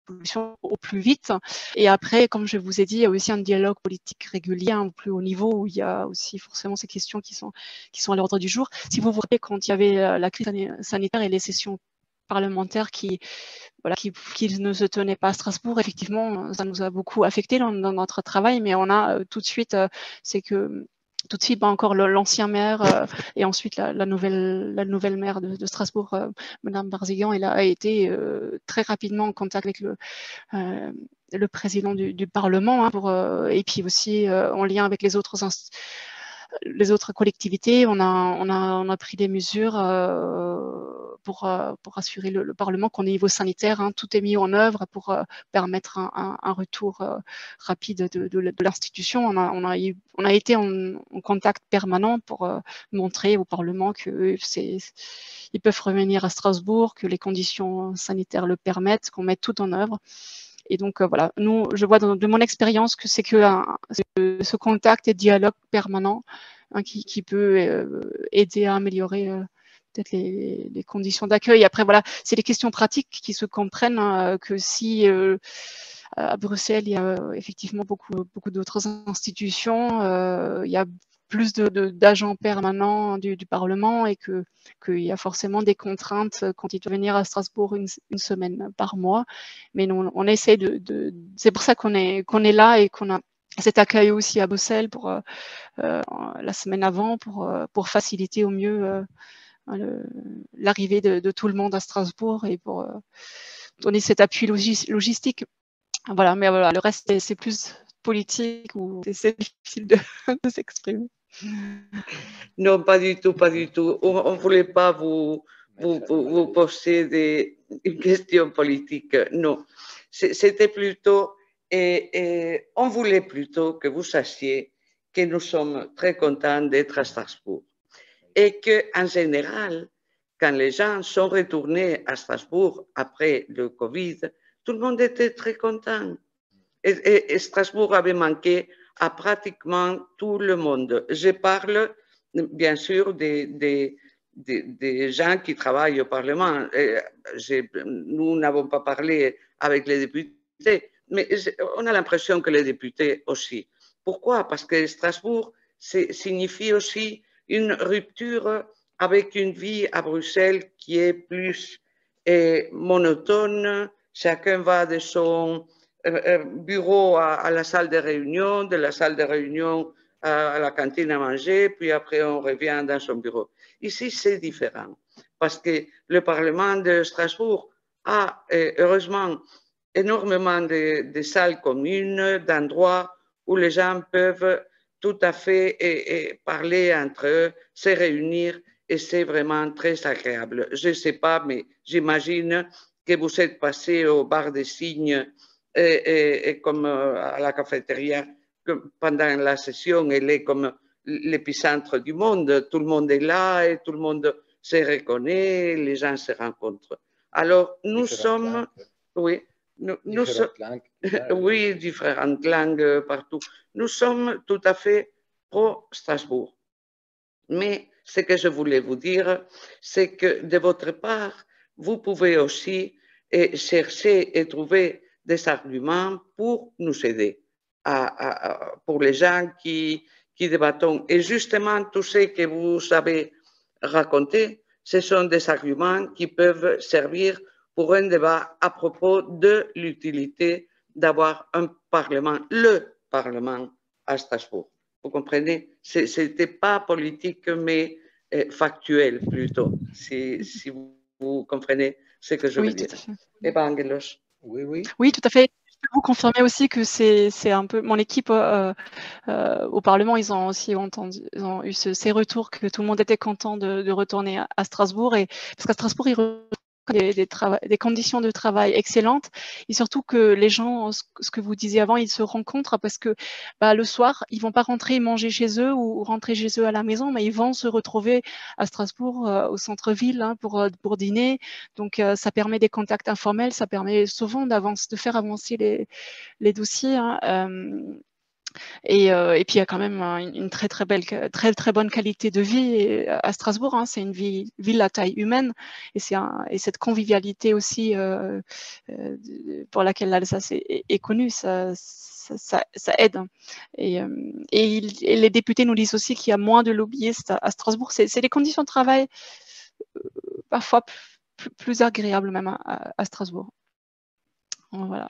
solution au plus vite. Et après, comme je vous ai dit, il y a aussi un dialogue politique régulier hein, au plus haut niveau où il y a aussi forcément ces questions qui sont, qui sont à l'ordre du jour. Si vous vous rappelez, quand il y avait la crise sanitaire et les sessions parlementaires qui, voilà, qui, qui ne se tenaient pas à Strasbourg, effectivement, ça nous a beaucoup affecté dans, dans notre travail, mais on a euh, tout de suite, euh, c'est que tout de suite, bah, encore l'ancien maire euh, et ensuite la, la, nouvelle, la nouvelle maire de, de Strasbourg, euh, Madame Barzighan, elle a, a été euh, très rapidement en contact avec le, euh, le président du, du Parlement hein, pour, euh, et puis aussi euh, en lien avec les autres institutions. Les autres collectivités, on a, on a, on a pris des mesures euh, pour, euh, pour assurer le, le Parlement qu'au niveau sanitaire, hein, tout est mis en œuvre pour euh, permettre un, un, un retour euh, rapide de, de, de l'institution. On a, on, a eu, on a été en, en contact permanent pour euh, montrer au Parlement qu'ils peuvent revenir à Strasbourg, que les conditions sanitaires le permettent, qu'on mette tout en œuvre. Et donc, euh, voilà, nous, je vois dans, de mon expérience que c'est que un, ce, ce contact et dialogue permanent hein, qui, qui peut euh, aider à améliorer euh, peut-être les, les conditions d'accueil. Après, voilà, c'est des questions pratiques qui se comprennent hein, que si euh, à Bruxelles, il y a effectivement beaucoup, beaucoup d'autres institutions, euh, il y a plus d'agents permanents du, du Parlement et que qu'il y a forcément des contraintes quand il doit venir à Strasbourg une, une semaine par mois. Mais nous, on essaie de... de c'est pour ça qu'on est, qu'on est là et qu'on a cet accueil aussi à Bruxelles pour euh, la semaine avant pour, pour faciliter au mieux euh, l'arrivée de, de tout le monde à Strasbourg et pour euh, donner cet appui logis, logistique. Voilà, mais voilà, le reste, c'est plus politique ou c'est difficile de, de s'exprimer. Non, pas du tout, pas du tout. On ne voulait pas vous, vous, vous poser des, une question politique. Non, c'était plutôt, et, et on voulait plutôt que vous sachiez que nous sommes très contents d'être à Strasbourg. Et qu'en général, quand les gens sont retournés à Strasbourg après le Covid, tout le monde était très content. Et, et, et Strasbourg avait manqué à pratiquement tout le monde. Je parle bien sûr des, des, des, des gens qui travaillent au Parlement. Nous n'avons pas parlé avec les députés, mais on a l'impression que les députés aussi. Pourquoi? Parce que Strasbourg signifie aussi une rupture avec une vie à Bruxelles qui est plus eh, monotone. Chacun va de son bureau à, à la salle de réunion, de la salle de réunion à, à la cantine à manger, puis après on revient dans son bureau. Ici, c'est différent, parce que le Parlement de Strasbourg a heureusement énormément de, de salles communes, d'endroits où les gens peuvent tout à fait et, et parler entre eux, se réunir, et c'est vraiment très agréable. Je ne sais pas, mais j'imagine que vous êtes passé au bar des Cygnes et, et, et comme à la cafétéria pendant la session, elle est comme l'épicentre du monde. Tout le monde est là et tout le monde se reconnaît, les gens se rencontrent. Alors, nous différentes sommes... Langues. Oui, nous, nous différentes so... langues. Oui, différentes langues partout. Nous sommes tout à fait pro-Strasbourg. Mais ce que je voulais vous dire, c'est que de votre part, vous pouvez aussi chercher et trouver des arguments pour nous aider, à, à, pour les gens qui, qui débattons. Et justement, tout ce que vous avez raconté, ce sont des arguments qui peuvent servir pour un débat à propos de l'utilité d'avoir un Parlement, le Parlement à Strasbourg. Vous comprenez? Ce n'était pas politique, mais euh, factuel plutôt, si, si vous, vous comprenez ce que je oui, veux dire. Tout à fait. Evangelos. Oui, oui. Oui, tout à fait. Je peux vous confirmer aussi que c'est un peu mon équipe euh, euh, au Parlement, ils ont aussi entendu, ils ont eu ce, ces retours que tout le monde était content de, de retourner à, à Strasbourg, et parce qu'à Strasbourg, ils Des, des, des conditions de travail excellentes et surtout que les gens, ce, ce que vous disiez avant, ils se rencontrent parce que bah, le soir, ils vont pas rentrer manger chez eux ou rentrer chez eux à la maison, mais ils vont se retrouver à Strasbourg, euh, au centre-ville hein, pour, pour dîner. Donc, euh, ça permet des contacts informels, ça permet souvent d'avance, de faire avancer les, les dossiers. Hein. Euh, Et, euh, et puis il y a quand même une, une très très belle, très très bonne qualité de vie à Strasbourg. Hein. C'est une ville, ville à taille humaine, et c'est un, et cette convivialité aussi euh, euh, pour laquelle l'Alsace est, est, est connue, ça, ça, ça, ça aide. Et, euh, et, il, et les députés nous disent aussi qu'il y a moins de lobbyistes à, à Strasbourg. C'est les conditions de travail euh, parfois plus, plus agréables même à, à Strasbourg. Voilà.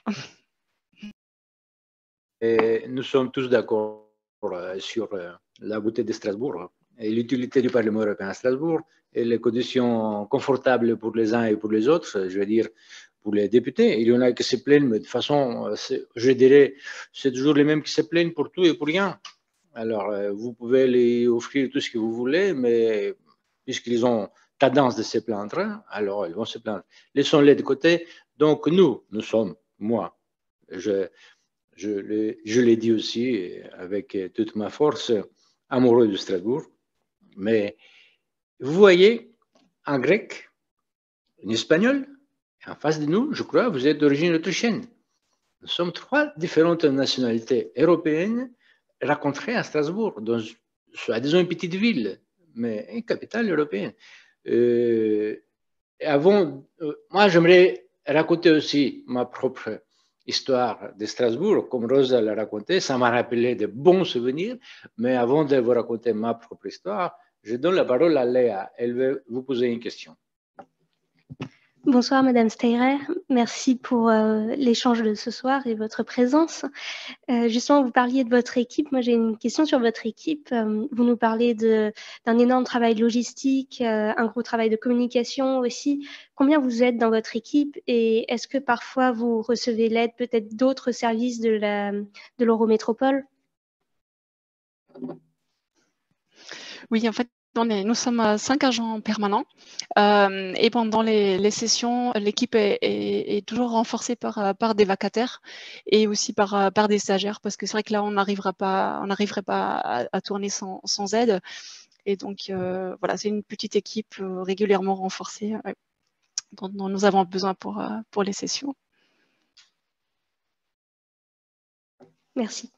Et nous sommes tous d'accord sur la beauté de Strasbourg et l'utilité du Parlement européen à Strasbourg et les conditions confortables pour les uns et pour les autres, je veux dire, pour les députés. Il y en a qui se plaignent, mais de toute façon, je dirais, c'est toujours les mêmes qui se plaignent pour tout et pour rien. Alors, vous pouvez les offrir tout ce que vous voulez, mais puisqu'ils ont tendance de se plaindre, alors ils vont se plaindre. Laissons-les de côté. Donc, nous, nous sommes, moi, je... Je l'ai dit aussi avec toute ma force, amoureux de Strasbourg. Mais vous voyez, un grec, un espagnol, en face de nous, je crois, vous êtes d'origine autrichienne. Nous sommes trois différentes nationalités européennes rencontrées à Strasbourg, dans, soit disons une petite ville, mais une capitale européenne. Euh, avant, euh, moi, j'aimerais raconter aussi ma propre histoire de Strasbourg, comme Rosa l'a raconté, ça m'a rappelé de bons souvenirs. Mais avant de vous raconter ma propre histoire, je donne la parole à Léa. Elle veut vous poser une question. Bonsoir Madame Steyrer, merci pour euh, l'échange de ce soir et votre présence. Euh, justement, vous parliez de votre équipe. Moi, j'ai une question sur votre équipe. Euh, vous nous parlez d'un énorme travail de logistique, euh, un gros travail de communication aussi. Combien vous êtes dans votre équipe et est-ce que parfois vous recevez l'aide peut-être d'autres services de la de l'Eurométropole? Oui, en fait, on est, nous sommes cinq agents permanents euh, et pendant les, les sessions, l'équipe est, est, est toujours renforcée par, par des vacataires et aussi par, par des stagiaires parce que c'est vrai que là, on n'arriverait pas, on n'arriverait pas à, à tourner sans, sans aide. Et donc, euh, voilà, c'est une petite équipe euh, régulièrement renforcée euh, dont, dont nous avons besoin pour, euh, pour les sessions. Merci.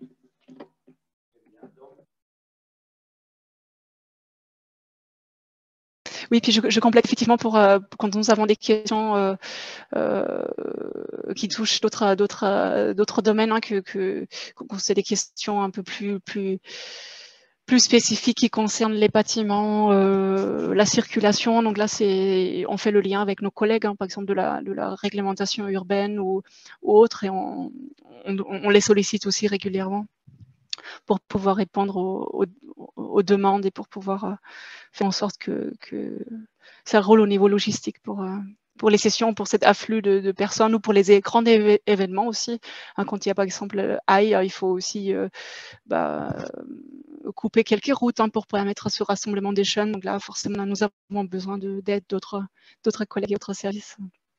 Oui, puis je, je complète effectivement pour euh, quand nous avons des questions euh, euh, qui touchent d'autres d'autres d'autres domaines, hein, que que quand c'est des questions un peu plus plus plus spécifiques qui concernent les bâtiments, euh, la circulation. Donc là, c'est on fait le lien avec nos collègues, hein, par exemple de la de la réglementation urbaine ou, ou autre, et on, on on les sollicite aussi régulièrement pour pouvoir répondre aux, aux, aux demandes et pour pouvoir euh, faire en sorte que, que ça roule au niveau logistique pour, euh, pour les sessions, pour cet afflux de, de personnes ou pour les grands éve événements aussi. Hein, quand il y a par exemple Aïe, il faut aussi euh, bah, couper quelques routes, hein, pour permettre ce rassemblement des jeunes. Donc là, forcément, nous avons besoin d'aide d'autres d'autres collègues et d'autres services.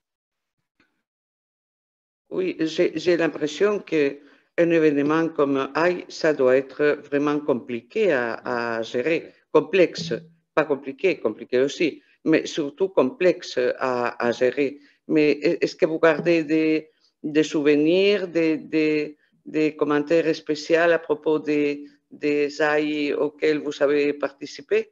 Oui, j'ai l'impression que un événement comme Aïe, ça doit être vraiment compliqué à, à gérer, complexe, pas compliqué, compliqué aussi, mais surtout complexe à, à gérer. Mais est-ce que vous gardez des, des souvenirs, des, des, des commentaires spéciaux à propos des, des Aïe auxquels vous avez participé?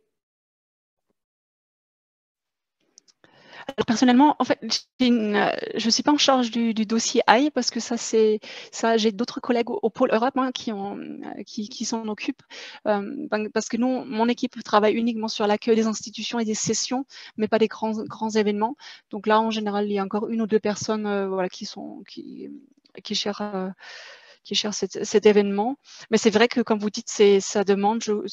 Alors personnellement, en fait, une, euh, je ne suis pas en charge du, du dossier Aïe parce que ça, c'est ça, j'ai d'autres collègues au, au pôle Europe, hein, qui en qui, qui s'en occupent, euh, parce que nous, mon équipe travaille uniquement sur l'accueil des institutions et des sessions, mais pas des grands grands événements. Donc là, en général, il y a encore une ou deux personnes, euh, voilà, qui sont qui qui gèrent euh, qui gèrent cet, cet événement. Mais c'est vrai que, comme vous dites, c'est ça demande. Je,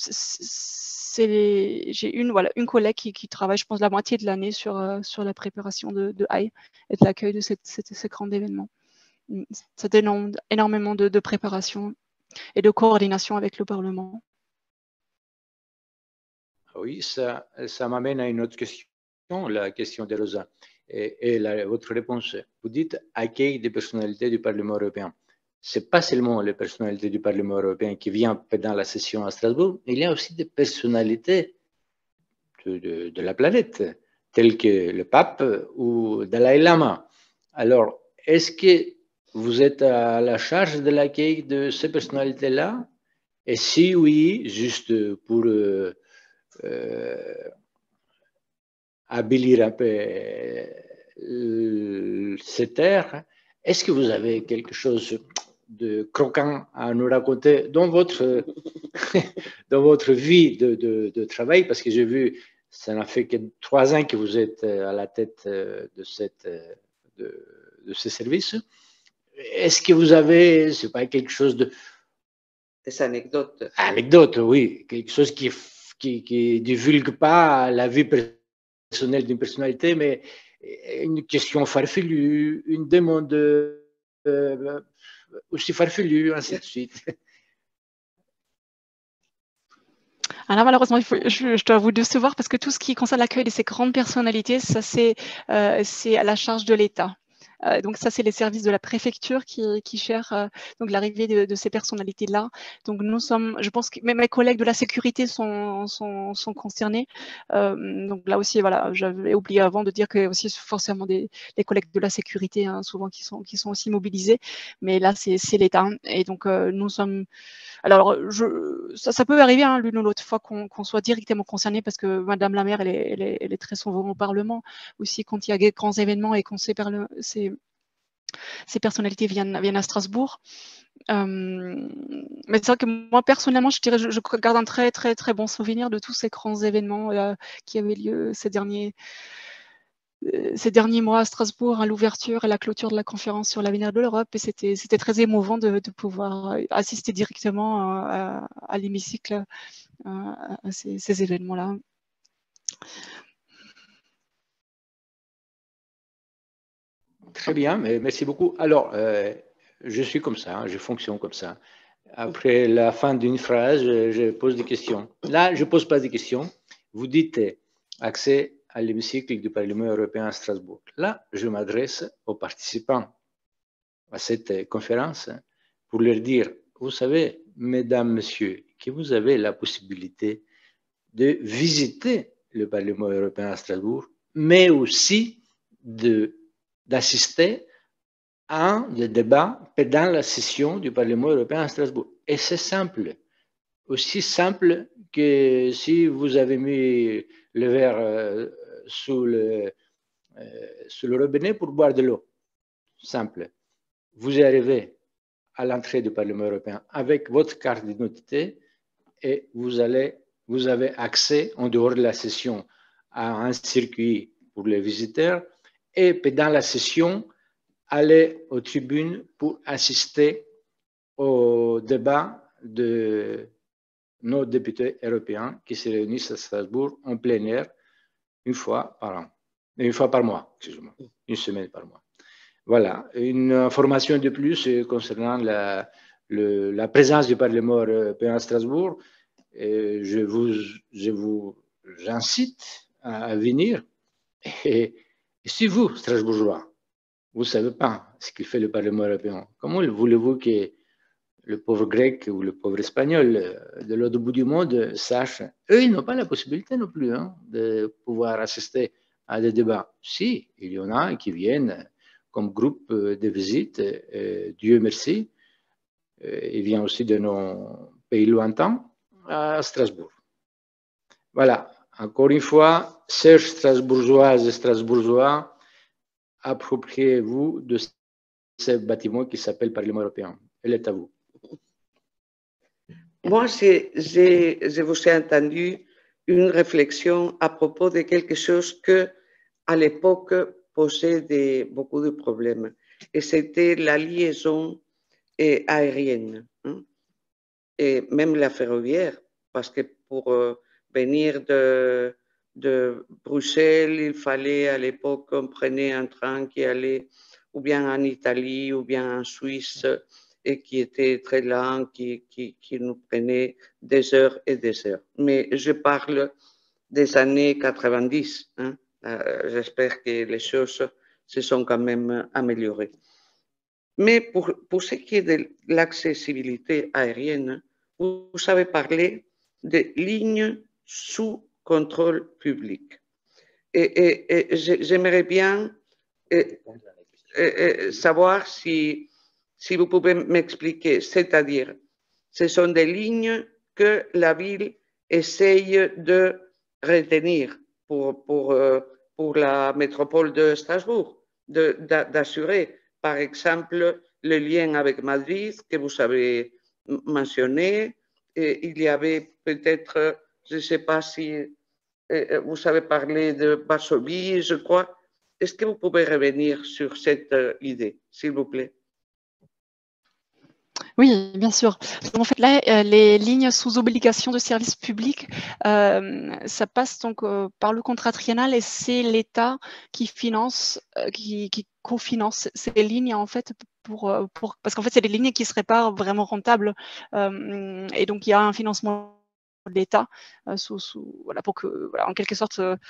j'ai une, voilà, une collègue qui, qui travaille, je pense, la moitié de l'année sur, euh, sur la préparation de, de Aïe et de l'accueil de cette, cette, ce grand événement. Ça demande énormément de, de préparation et de coordination avec le Parlement. Oui, ça, ça m'amène à une autre question, la question de Rosa. Et, et la, votre réponse, vous dites accueil des personnalités du Parlement européen. Ce n'est pas seulement les personnalités du Parlement européen qui viennent pendant la session à Strasbourg, il y a aussi des personnalités de, de, de la planète, telles que le pape ou Dalai Lama. Alors, est-ce que vous êtes à la charge de l'accueil de ces personnalités-là? Et si oui, juste pour euh, euh, embellir un peu euh, cette terre, est-ce que vous avez quelque chose de croquant à nous raconter dans votre, dans votre vie de, de, de travail? Parce que j'ai vu, ça n'a fait que trois ans que vous êtes à la tête de, cette, de, de ce service. Est-ce que vous avez, c'est pas quelque chose de... Des anecdotes. Anecdote, oui. Quelque chose qui qui, qui divulgue pas la vie personnelle d'une personnalité, mais une question farfelue, une demande euh, aussi farfelue, ainsi de suite. Alors malheureusement, il faut, je, je dois vous décevoir parce que tout ce qui concerne l'accueil de ces grandes personnalités, ça c'est euh, c'est à la charge de l'État. Euh, donc ça, c'est les services de la préfecture qui, qui gèrent euh, donc l'arrivée de, de ces personnalités-là. Donc nous sommes, je pense que même mes collègues de la sécurité sont, sont, sont concernés. Euh, donc là aussi, voilà, j'avais oublié avant de dire que aussi forcément des les collègues de la sécurité, hein, souvent qui sont qui sont aussi mobilisés. Mais là, c'est l'État. Et donc euh, nous sommes. Alors, je, ça, ça peut arriver hein, l'une ou l'autre fois qu'on qu'on soit directement concerné parce que Madame la maire, elle est, elle est, elle est très souvent au Parlement aussi quand il y a des grands événements et qu'on sait par le, ces, ces personnalités viennent, viennent à Strasbourg. Euh, mais c'est vrai que moi, personnellement, je dirais, je, je garde un très, très, très bon souvenir de tous ces grands événements euh, qui avaient lieu ces derniers, euh, ces derniers mois à Strasbourg, à l'ouverture et la clôture de la conférence sur l'avenir de l'Europe. Et c'était très émouvant de, de pouvoir assister directement à, à, à l'hémicycle à, à ces, ces événements-là. Très bien, mais merci beaucoup. Alors, euh, je suis comme ça, hein, je fonctionne comme ça. Après la fin d'une phrase, je, je pose des questions. Là, je ne pose pas de questions. Vous dites accès à l'hémicycle du Parlement européen à Strasbourg. Là, je m'adresse aux participants à cette conférence pour leur dire, vous savez, mesdames, messieurs, que vous avez la possibilité de visiter le Parlement européen à Strasbourg, mais aussi de d'assister à un des débats pendant la session du Parlement européen à Strasbourg. Et c'est simple, aussi simple que si vous avez mis le verre euh, sous, le, euh, sous le robinet pour boire de l'eau. Simple. Vous arrivez à l'entrée du Parlement européen avec votre carte d'identité et vous, allez, vous avez accès, en dehors de la session, à un circuit pour les visiteurs et pendant la session, aller aux tribunes pour assister au débat de nos députés européens qui se réunissent à Strasbourg en plein air une fois par an, une fois par mois, excusez-moi, une semaine par mois. Voilà, une information de plus concernant la, le, la présence du Parlement européen à Strasbourg. Et je vous, je vous incite à venir. Et, et si vous, Strasbourgeois, vous ne savez pas ce qu'il fait le Parlement européen, comment voulez-vous que le pauvre grec ou le pauvre espagnol de l'autre bout du monde sache? Eux, ils n'ont pas la possibilité non plus hein, de pouvoir assister à des débats. Si, il y en a qui viennent comme groupe de visite, euh, Dieu merci, euh, ils viennent aussi de nos pays lointains à Strasbourg. Voilà, encore une fois, chers Strasbourgeoises et Strasbourgeois, appropriez-vous de ce bâtiment qui s'appelle Parlement européen. Elle est à vous. Moi, je vous ai entendu une réflexion à propos de quelque chose que, à l'époque, posait des, beaucoup de problèmes. Et c'était la liaison eh, aérienne, hein, et même la ferroviaire, parce que pour euh, venir de, de Bruxelles, il fallait à l'époque qu'on prenait un train qui allait ou bien en Italie ou bien en Suisse et qui était très lent, qui, qui, qui nous prenait des heures et des heures. Mais je parle des années quatre-vingt-dix. Hein. Euh, J'espère que les choses se sont quand même améliorées. Mais pour, pour ce qui est de l'accessibilité aérienne, vous avez parlé de lignes sous contrôle public. Et, et, et j'aimerais bien et, et, savoir si si vous pouvez m'expliquer, c'est-à-dire, ce sont des lignes que la ville essaye de retenir pour, pour, euh, pour la métropole de Strasbourg, d'assurer, par exemple, le lien avec Madrid que vous avez mentionné. Et il y avait peut-être, je ne sais pas si euh, vous avez parlé de Varsovie, je crois. Est-ce que vous pouvez revenir sur cette euh, idée, s'il vous plaît? Oui, bien sûr. En fait, là, euh, les lignes sous obligation de service public, euh, ça passe donc euh, par le contrat triennal et c'est l'État qui finance, euh, qui, qui cofinance ces lignes en fait pour, pour parce qu'en fait c'est des lignes qui seraient pas vraiment rentables euh, et donc il y a un financement de l'État euh, sous, sous voilà pour que voilà en quelque sorte euh,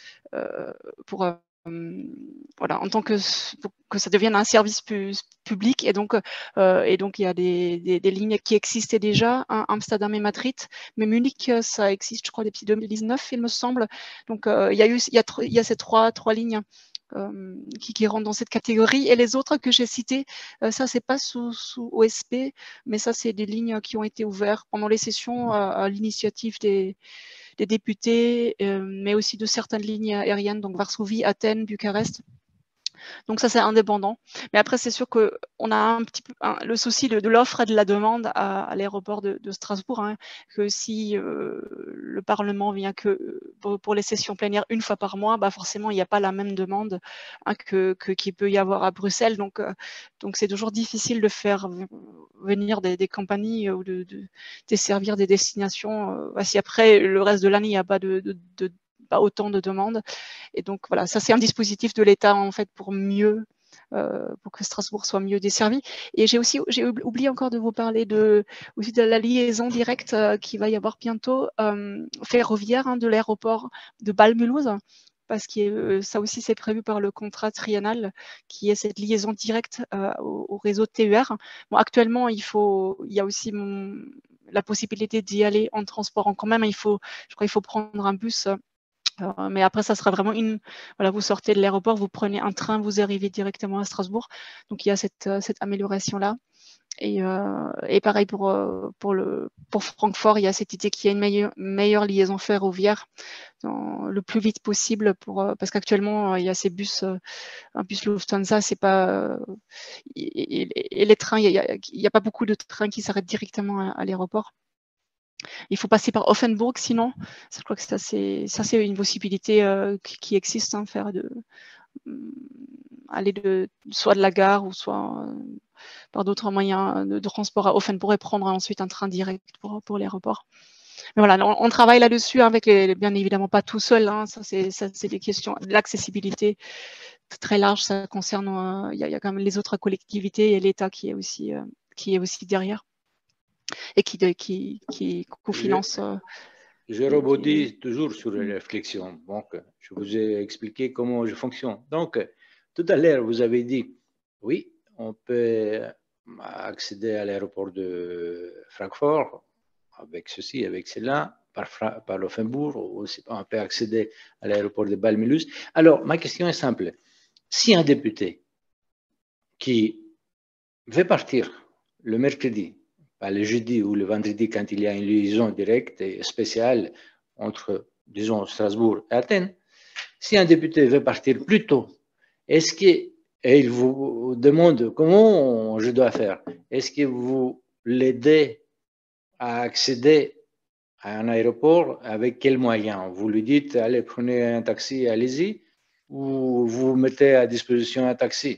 pour euh, voilà, en tant que, que ça devienne un service pu, public. Et donc, euh, et donc, il y a des, des, des lignes qui existaient déjà, hein, Amsterdam et Madrid, mais Munich, ça existe, je crois, depuis deux mille dix-neuf, il me semble. Donc, euh, il y a eu, il y a, il y a ces trois, trois lignes euh, qui, qui rentrent dans cette catégorie. Et les autres que j'ai citées, euh, ça, c'est pas sous, sous O S P, mais ça, c'est des lignes qui ont été ouvertes pendant les sessions à, à l'initiative des des députés, euh, mais aussi de certaines lignes aériennes, donc Varsovie, Athènes, Bucarest. Donc ça, c'est indépendant. Mais après, c'est sûr qu'on a un petit peu un, le souci de, de l'offre et de la demande à, à l'aéroport de, de Strasbourg, hein, que si euh, le Parlement vient que pour, pour les sessions plénières une fois par mois, bah forcément, il n'y a pas la même demande hein, que, que, qu'il peut y avoir à Bruxelles. Donc, euh, donc c'est toujours difficile de faire venir des, des compagnies ou de, de desservir des destinations. Euh, si après, le reste de l'année, il n'y a pas de, de, de pas autant de demandes. Et donc voilà, ça c'est un dispositif de l'État en fait pour mieux, euh, pour que Strasbourg soit mieux desservi. Et j'ai aussi j'ai oublié encore de vous parler de aussi de la liaison directe euh, qui va y avoir bientôt euh, ferroviaire hein, de l'aéroport de Bâle-Mulhouse. Parce que euh, ça aussi c'est prévu par le contrat triennal qui est cette liaison directe euh, au, au réseau T E R. Bon, actuellement il faut, il y a aussi mon, la possibilité d'y aller en transport en commun, mais il faut, je crois, il faut prendre un bus. Euh, mais après, ça sera vraiment une. Voilà, vous sortez de l'aéroport, vous prenez un train, vous arrivez directement à Strasbourg. Donc il y a cette, cette amélioration-là. Et, euh, et pareil pour, euh, pour, le, pour Francfort, il y a cette idée qu'il y a une meilleure, meilleure liaison ferroviaire dans, le plus vite possible pour, euh, parce qu'actuellement, il y a ces bus, euh, un bus Lufthansa, c'est pas. Euh, et, et, et les trains, il n'y a, a, a pas beaucoup de trains qui s'arrêtent directement à, à l'aéroport. Il faut passer par Offenburg, sinon, je crois que ça c'est ça c'est une possibilité euh, qui, qui existe, hein, faire de euh, aller de soit de la gare ou soit euh, par d'autres moyens de, de transport à Offenburg et prendre ensuite un train direct pour, pour l'aéroport. Mais voilà, on, on travaille là-dessus avec les, bien évidemment pas tout seul. Hein, ça c'est ça c'est des questions l'accessibilité très large. Ça concerne il euh, y, y a quand même les autres collectivités et l'État qui est aussi euh, qui est aussi derrière et qui qui qui cofinance. Euh, Je rebondis toujours sur les réflexions. Donc, je vous ai expliqué comment je fonctionne. Donc, tout à l'heure, vous avez dit, oui, on peut accéder à l'aéroport de Francfort avec ceci, avec cela, par, par l'Offenbourg, ou on peut accéder à l'aéroport de Bâle-Mulhouse. Alors, ma question est simple. Si un député qui veut partir le mercredi, pas le jeudi ou le vendredi quand il y a une liaison directe et spéciale entre, disons, Strasbourg et Athènes, si un député veut partir plus tôt, est-ce que, et il vous demande comment je dois faire, est-ce que vous l'aidez à accéder à un aéroport avec quels moyens? Vous lui dites, allez, prenez un taxi, allez-y, ou vous mettez à disposition un taxi?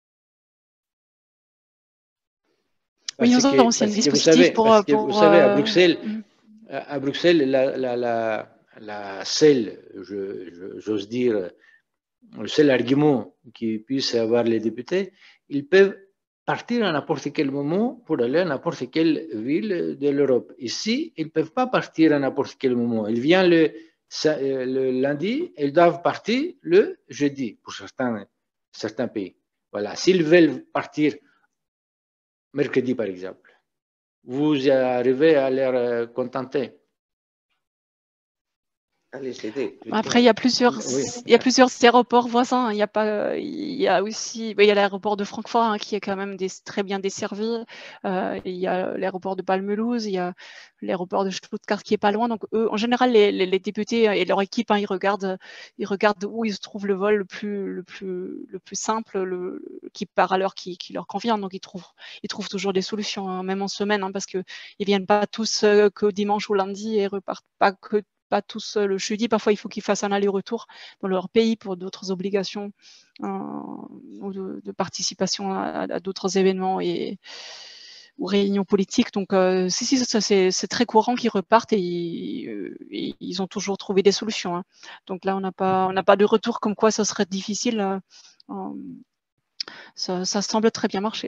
Parce oui, nous avons aussi un dispositif pour, parce que pour, vous savez, à euh, Bruxelles, à Bruxelles, la, la, la, la seule, j'ose dire, le seul argument qui puisse avoir les députés, ils peuvent partir à n'importe quel moment pour aller à n'importe quelle ville de l'Europe. Ici, ils ne peuvent pas partir à n'importe quel moment. Ils viennent le, le lundi, ils doivent partir le jeudi pour certains, certains pays. Voilà. S'ils veulent partir mercredi, par exemple, vous arrivez à les contenter? à les aider. Après, il y a plusieurs, Oui. il y a plusieurs aéroports voisins. Il y a pas, il y a aussi, il y a l'aéroport de Francfort hein, qui est quand même des, très bien desservi. Euh, il y a l'aéroport de Palmelouse, il y a l'aéroport de Stuttgart qui est pas loin. Donc eux, en général, les, les, les députés et leur équipe, hein, ils regardent, ils regardent où ils se trouvent le vol le plus, le plus, le plus simple, le, qui part à l'heure qui, qui leur convient. Donc ils trouvent, ils trouvent toujours des solutions, hein, même en semaine, hein, parce que ils viennent pas tous euh, que dimanche ou lundi et repartent pas que pas tous le jeudi, parfois il faut qu'ils fassent un aller-retour dans leur pays pour d'autres obligations euh, ou de, de participation à, à d'autres événements et ou réunions politiques. Donc euh, si, si, c'est très courant qu'ils repartent et, et ils ont toujours trouvé des solutions. Hein. Donc là, on n'a pas, on n'a pas de retour comme quoi ça serait difficile. Euh, ça, ça semble très bien marcher.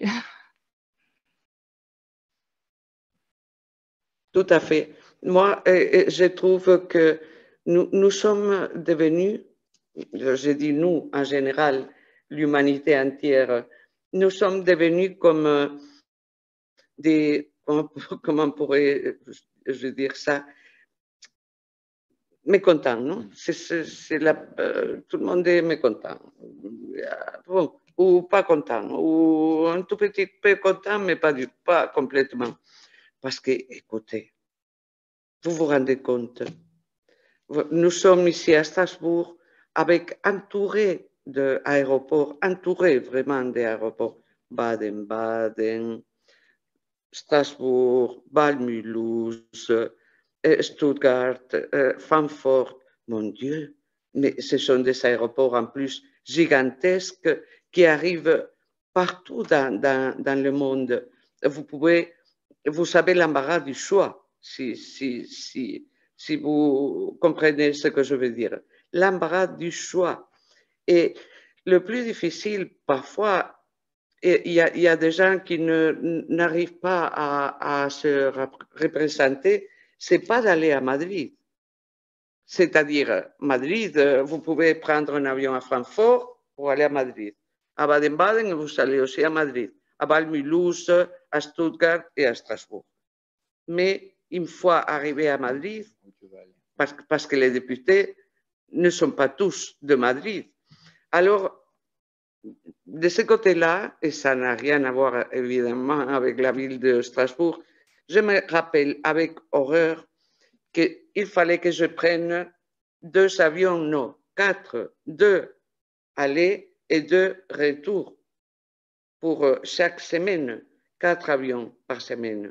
Tout à fait. Moi, je trouve que nous, nous sommes devenus, je dis nous en général, l'humanité entière, nous sommes devenus comme des, comment, comment pourrais-je dire ça, mécontents, non? C'est la, euh, tout le monde est mécontent. Bon, ou pas content, ou un tout petit peu content, mais pas, du, pas complètement. Parce que, écoutez, vous vous rendez compte, nous sommes ici à Strasbourg avec entouré d'aéroports, entouré vraiment d'aéroports, Baden-Baden, Strasbourg, Balmulhouse, Stuttgart, Francfort. Mon Dieu, mais ce sont des aéroports en plus gigantesques qui arrivent partout dans, dans, dans le monde. Vous pouvez, vous avez l'embarras du choix, si, si, si, si vous comprenez ce que je veux dire. L'embarras du choix. Et le plus difficile, parfois, il y a, il y a des gens qui n'arrivent pas à, à se représenter, c'est pas d'aller à Madrid. C'est-à-dire, Madrid, vous pouvez prendre un avion à Francfort pour aller à Madrid. À Baden-Baden, vous allez aussi à Madrid. À Balmulhouse, à Stuttgart et à Strasbourg. Mais une fois arrivé à Madrid, parce, parce que les députés ne sont pas tous de Madrid, alors, de ce côté-là, et ça n'a rien à voir évidemment avec la ville de Strasbourg, je me rappelle avec horreur qu'il fallait que je prenne deux avions, non, quatre, deux aller et deux retour pour chaque semaine, quatre avions par semaine.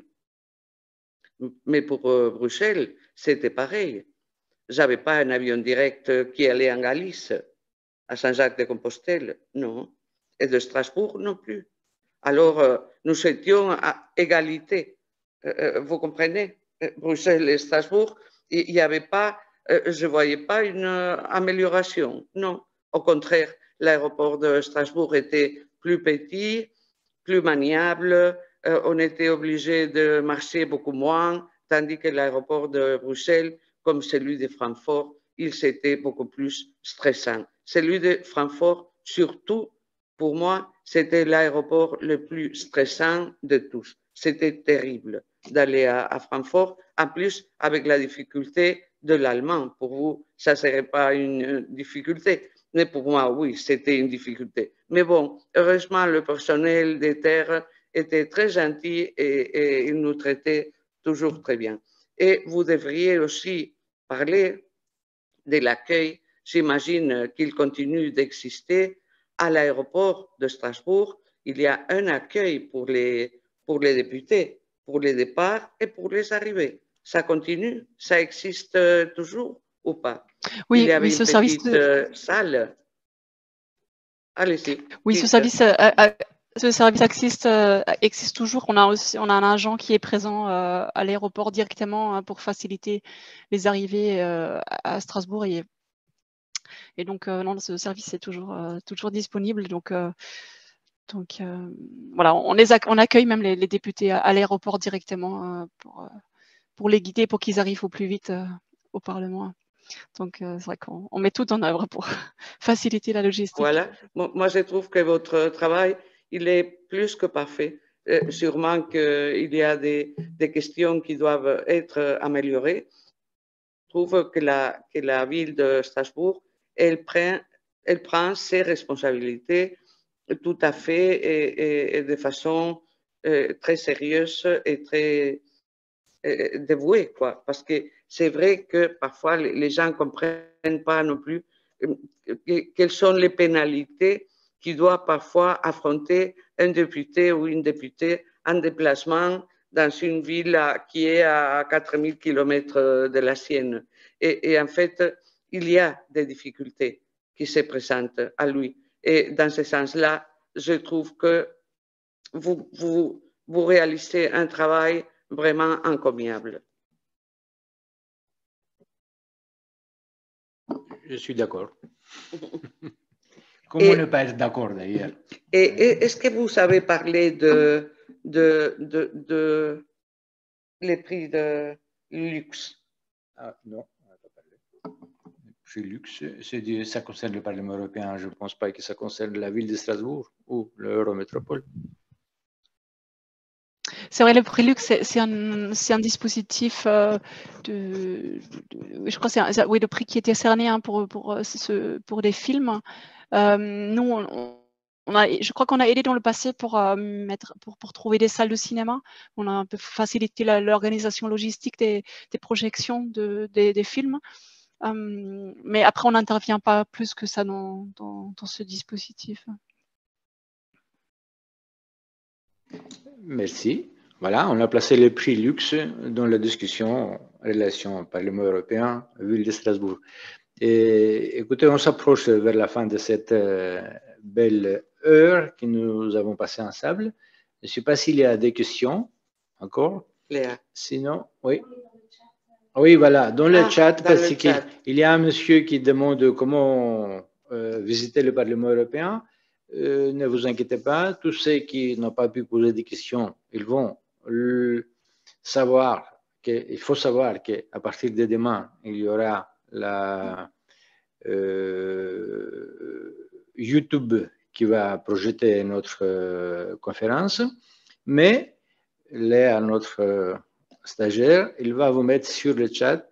Mais pour Bruxelles, c'était pareil. Je n'avais pas un avion direct qui allait en Galice, à Saint-Jacques-de-Compostelle, non. Et de Strasbourg non plus. Alors, nous étions à égalité. Vous comprenez? Bruxelles et Strasbourg, il n'y avait pas, je ne voyais pas une amélioration. Non. Au contraire, l'aéroport de Strasbourg était plus petit, plus maniable, on était obligé de marcher beaucoup moins, tandis que l'aéroport de Bruxelles, comme celui de Francfort, il s'était beaucoup plus stressant. Celui de Francfort, surtout, pour moi, c'était l'aéroport le plus stressant de tous. C'était terrible d'aller à, à Francfort, en plus avec la difficulté de l'allemand. Pour vous, ça ne serait pas une difficulté, mais pour moi, oui, c'était une difficulté. Mais bon, heureusement, le personnel des terres était très gentil et, et il nous traitait toujours très bien. Et vous devriez aussi parler de l'accueil. J'imagine qu'il continue d'exister à l'aéroport de Strasbourg. Il y a un accueil pour les, pour les députés, pour les départs et pour les arrivées. Ça continue? Ça existe toujours ou pas? Oui, il y avait oui, une ce petite service de... salle. Allez-y. Oui, ce service, euh, ce service existe, euh, existe toujours. On a aussi, on a un agent qui est présent euh, à l'aéroport directement hein, pour faciliter les arrivées euh, à Strasbourg et, et donc euh, non, ce service est toujours euh, toujours disponible. Donc euh, donc euh, voilà, on les on accueille même les, les députés à, à l'aéroport directement euh, pour euh, pour les guider pour qu'ils arrivent au plus vite euh, au Parlement. Donc, euh, c'est vrai qu'on on met tout en œuvre pour faciliter la logistique. Voilà. Moi, je trouve que votre travail, il est plus que parfait. Euh, sûrement qu'il y a des, des questions qui doivent être améliorées. trouve que la, que la ville de Strasbourg, elle prend, elle prend ses responsabilités tout à fait et, et, et de façon euh, très sérieuse et très euh, dévouée, quoi. Parce que c'est vrai que parfois les, les gens ne comprennent pas non plus euh, quelles sont les pénalités qu'il doit parfois affronter un député ou une députée en déplacement dans une ville qui est à quatre mille kilomètres de la sienne. Et, et en fait, il y a des difficultés qui se présentent à lui. Et dans ce sens-là, je trouve que vous, vous, vous réalisez un travail vraiment encomiable. Je suis d'accord. Comment et, ne pas être d'accord d'ailleurs? Et, et est-ce que vous avez parlé de, de, de, de les prix de luxe? Ah, non, on n'a pas parlé. Les prix luxe, ça concerne le Parlement européen. Je ne pense pas que ça concerne la ville de Strasbourg ou l'Eurométropole. C'est vrai, le Prélux, c'est un, un dispositif euh, de, de, je crois que c'est oui, le prix qui était cerné hein, pour, pour, ce, pour des films. Euh, nous, on, on a, je crois qu'on a aidé dans le passé pour, euh, mettre, pour, pour trouver des salles de cinéma. On a un peu facilité l'organisation logistique des, des projections de, des, des films. Euh, mais après, on n'intervient pas plus que ça dans, dans, dans ce dispositif. Merci. Voilà, on a placé les prix luxe dans la discussion relation Parlement européen, ville de Strasbourg. Et écoutez, on s'approche vers la fin de cette euh, belle heure que nous avons passée ensemble. Je ne sais pas s'il y a des questions encore. Léa. Sinon, oui. Oui, voilà, dans le ah, chat, dans parce le qu'il chat. y a un monsieur qui demande comment euh, visiter le Parlement européen. Euh, ne vous inquiétez pas, tous ceux qui n'ont pas pu poser des questions, ils vont le savoir qu'il faut savoir qu'à partir de demain, il y aura la euh, YouTube qui va projeter notre euh, conférence, mais Léa, notre euh, stagiaire, il va vous mettre sur le chat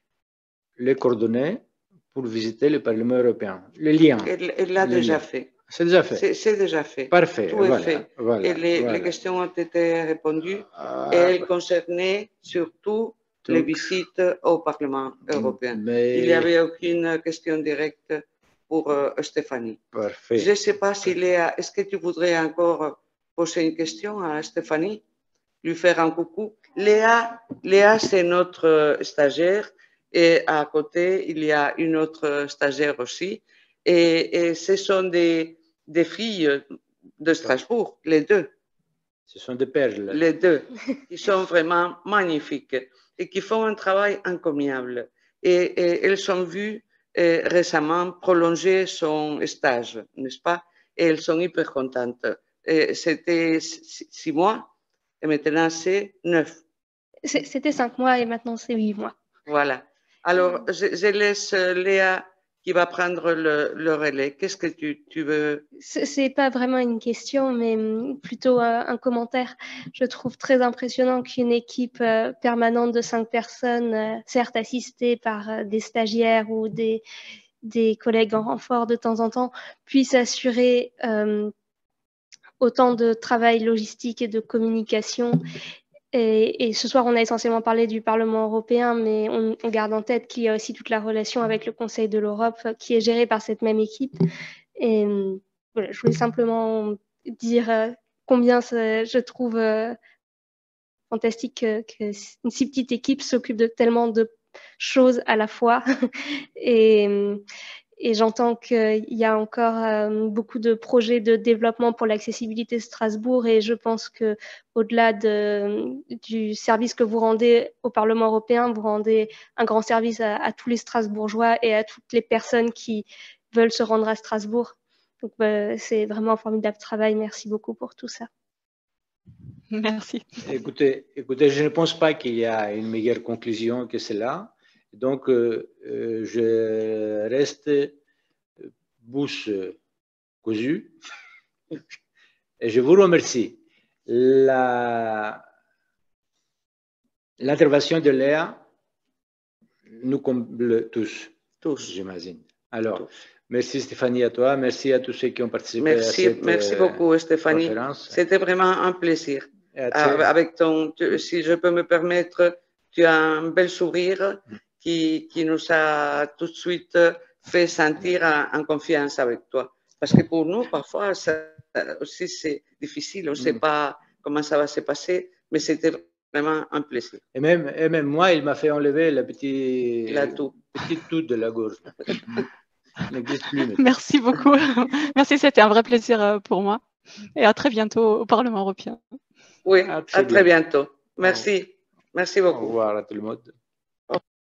les coordonnées pour visiter le Parlement européen, les liens. Elle l'a déjà liens. fait. C'est déjà fait. C'est déjà fait. Parfait. Tout voilà, est fait. Voilà, et les, voilà. les, questions ont été répondues ah, et elles concernaient surtout donc, les visites au Parlement européen. Mais... Il n'y avait aucune question directe pour euh, Stéphanie. Parfait. Je ne sais pas si Léa, est-ce que tu voudrais encore poser une question à Stéphanie, lui faire un coucou? Léa, Léa c'est notre stagiaire et à côté, il y a une autre stagiaire aussi. Et, et ce sont des, des filles de Strasbourg, les deux. Ce sont des perles. Les deux, qui sont vraiment magnifiques et qui font un travail encomiable. Et, et elles ont vu euh, récemment prolonger son stage, n'est-ce pas? Et elles sont hyper contentes. C'était six mois et maintenant c'est neuf. C'était cinq mois et maintenant c'est huit mois. Voilà. Alors, je, je laisse Léa qui va prendre le, le relais. Qu'est-ce que tu, tu veux? C'est pas vraiment une question, mais plutôt un, un commentaire. Je trouve très impressionnant qu'une équipe euh, permanente de cinq personnes, euh, certes assistée par euh, des stagiaires ou des, des collègues en renfort de temps en temps, puisse assurer euh, autant de travail logistique et de communication. Et, et ce soir, on a essentiellement parlé du Parlement européen, mais on, on garde en tête qu'il y a aussi toute la relation avec le Conseil de l'Europe qui est gérée par cette même équipe. Et voilà, je voulais simplement dire euh, combien je trouve euh, fantastique que, que une si petite équipe s'occupe de tellement de choses à la fois. et, et j'entends qu'il y a encore euh, beaucoup de projets de développement pour l'accessibilité de Strasbourg et je pense que au-delà de, du service que vous rendez au Parlement européen, vous rendez un grand service à, à tous les Strasbourgeois et à toutes les personnes qui veulent se rendre à Strasbourg. Donc, bah, c'est vraiment un formidable travail. Merci beaucoup pour tout ça. Merci. Écoutez, écoutez, je ne pense pas qu'il y a une meilleure conclusion que cela. Donc, euh, euh, je reste bouche cousue et je vous remercie. L'intervention de Léa nous comble tous, tous. j'imagine. Alors, Tous. merci Stéphanie à toi, merci à tous ceux qui ont participé Merci, à cette merci euh, beaucoup Stéphanie. conférence. C'était vraiment un plaisir. Et à très- Avec ton, tu- si je peux me permettre, tu as un bel sourire qui, qui nous a tout de suite fait sentir en, en confiance avec toi. Parce que pour nous, parfois, ça aussi c'est difficile, on ne sait Mm. pas comment ça va se passer, mais c'était vraiment un plaisir. Et même, et même moi, il m'a fait enlever la petite, La toux. petite toux de la gorge. Il n'existe plus. Mais... Merci beaucoup. Merci, c'était un vrai plaisir euh, pour moi. Et à très bientôt au Parlement européen. Oui, À à très très bientôt. bientôt. Merci. Merci Au beaucoup. revoir à tout le monde.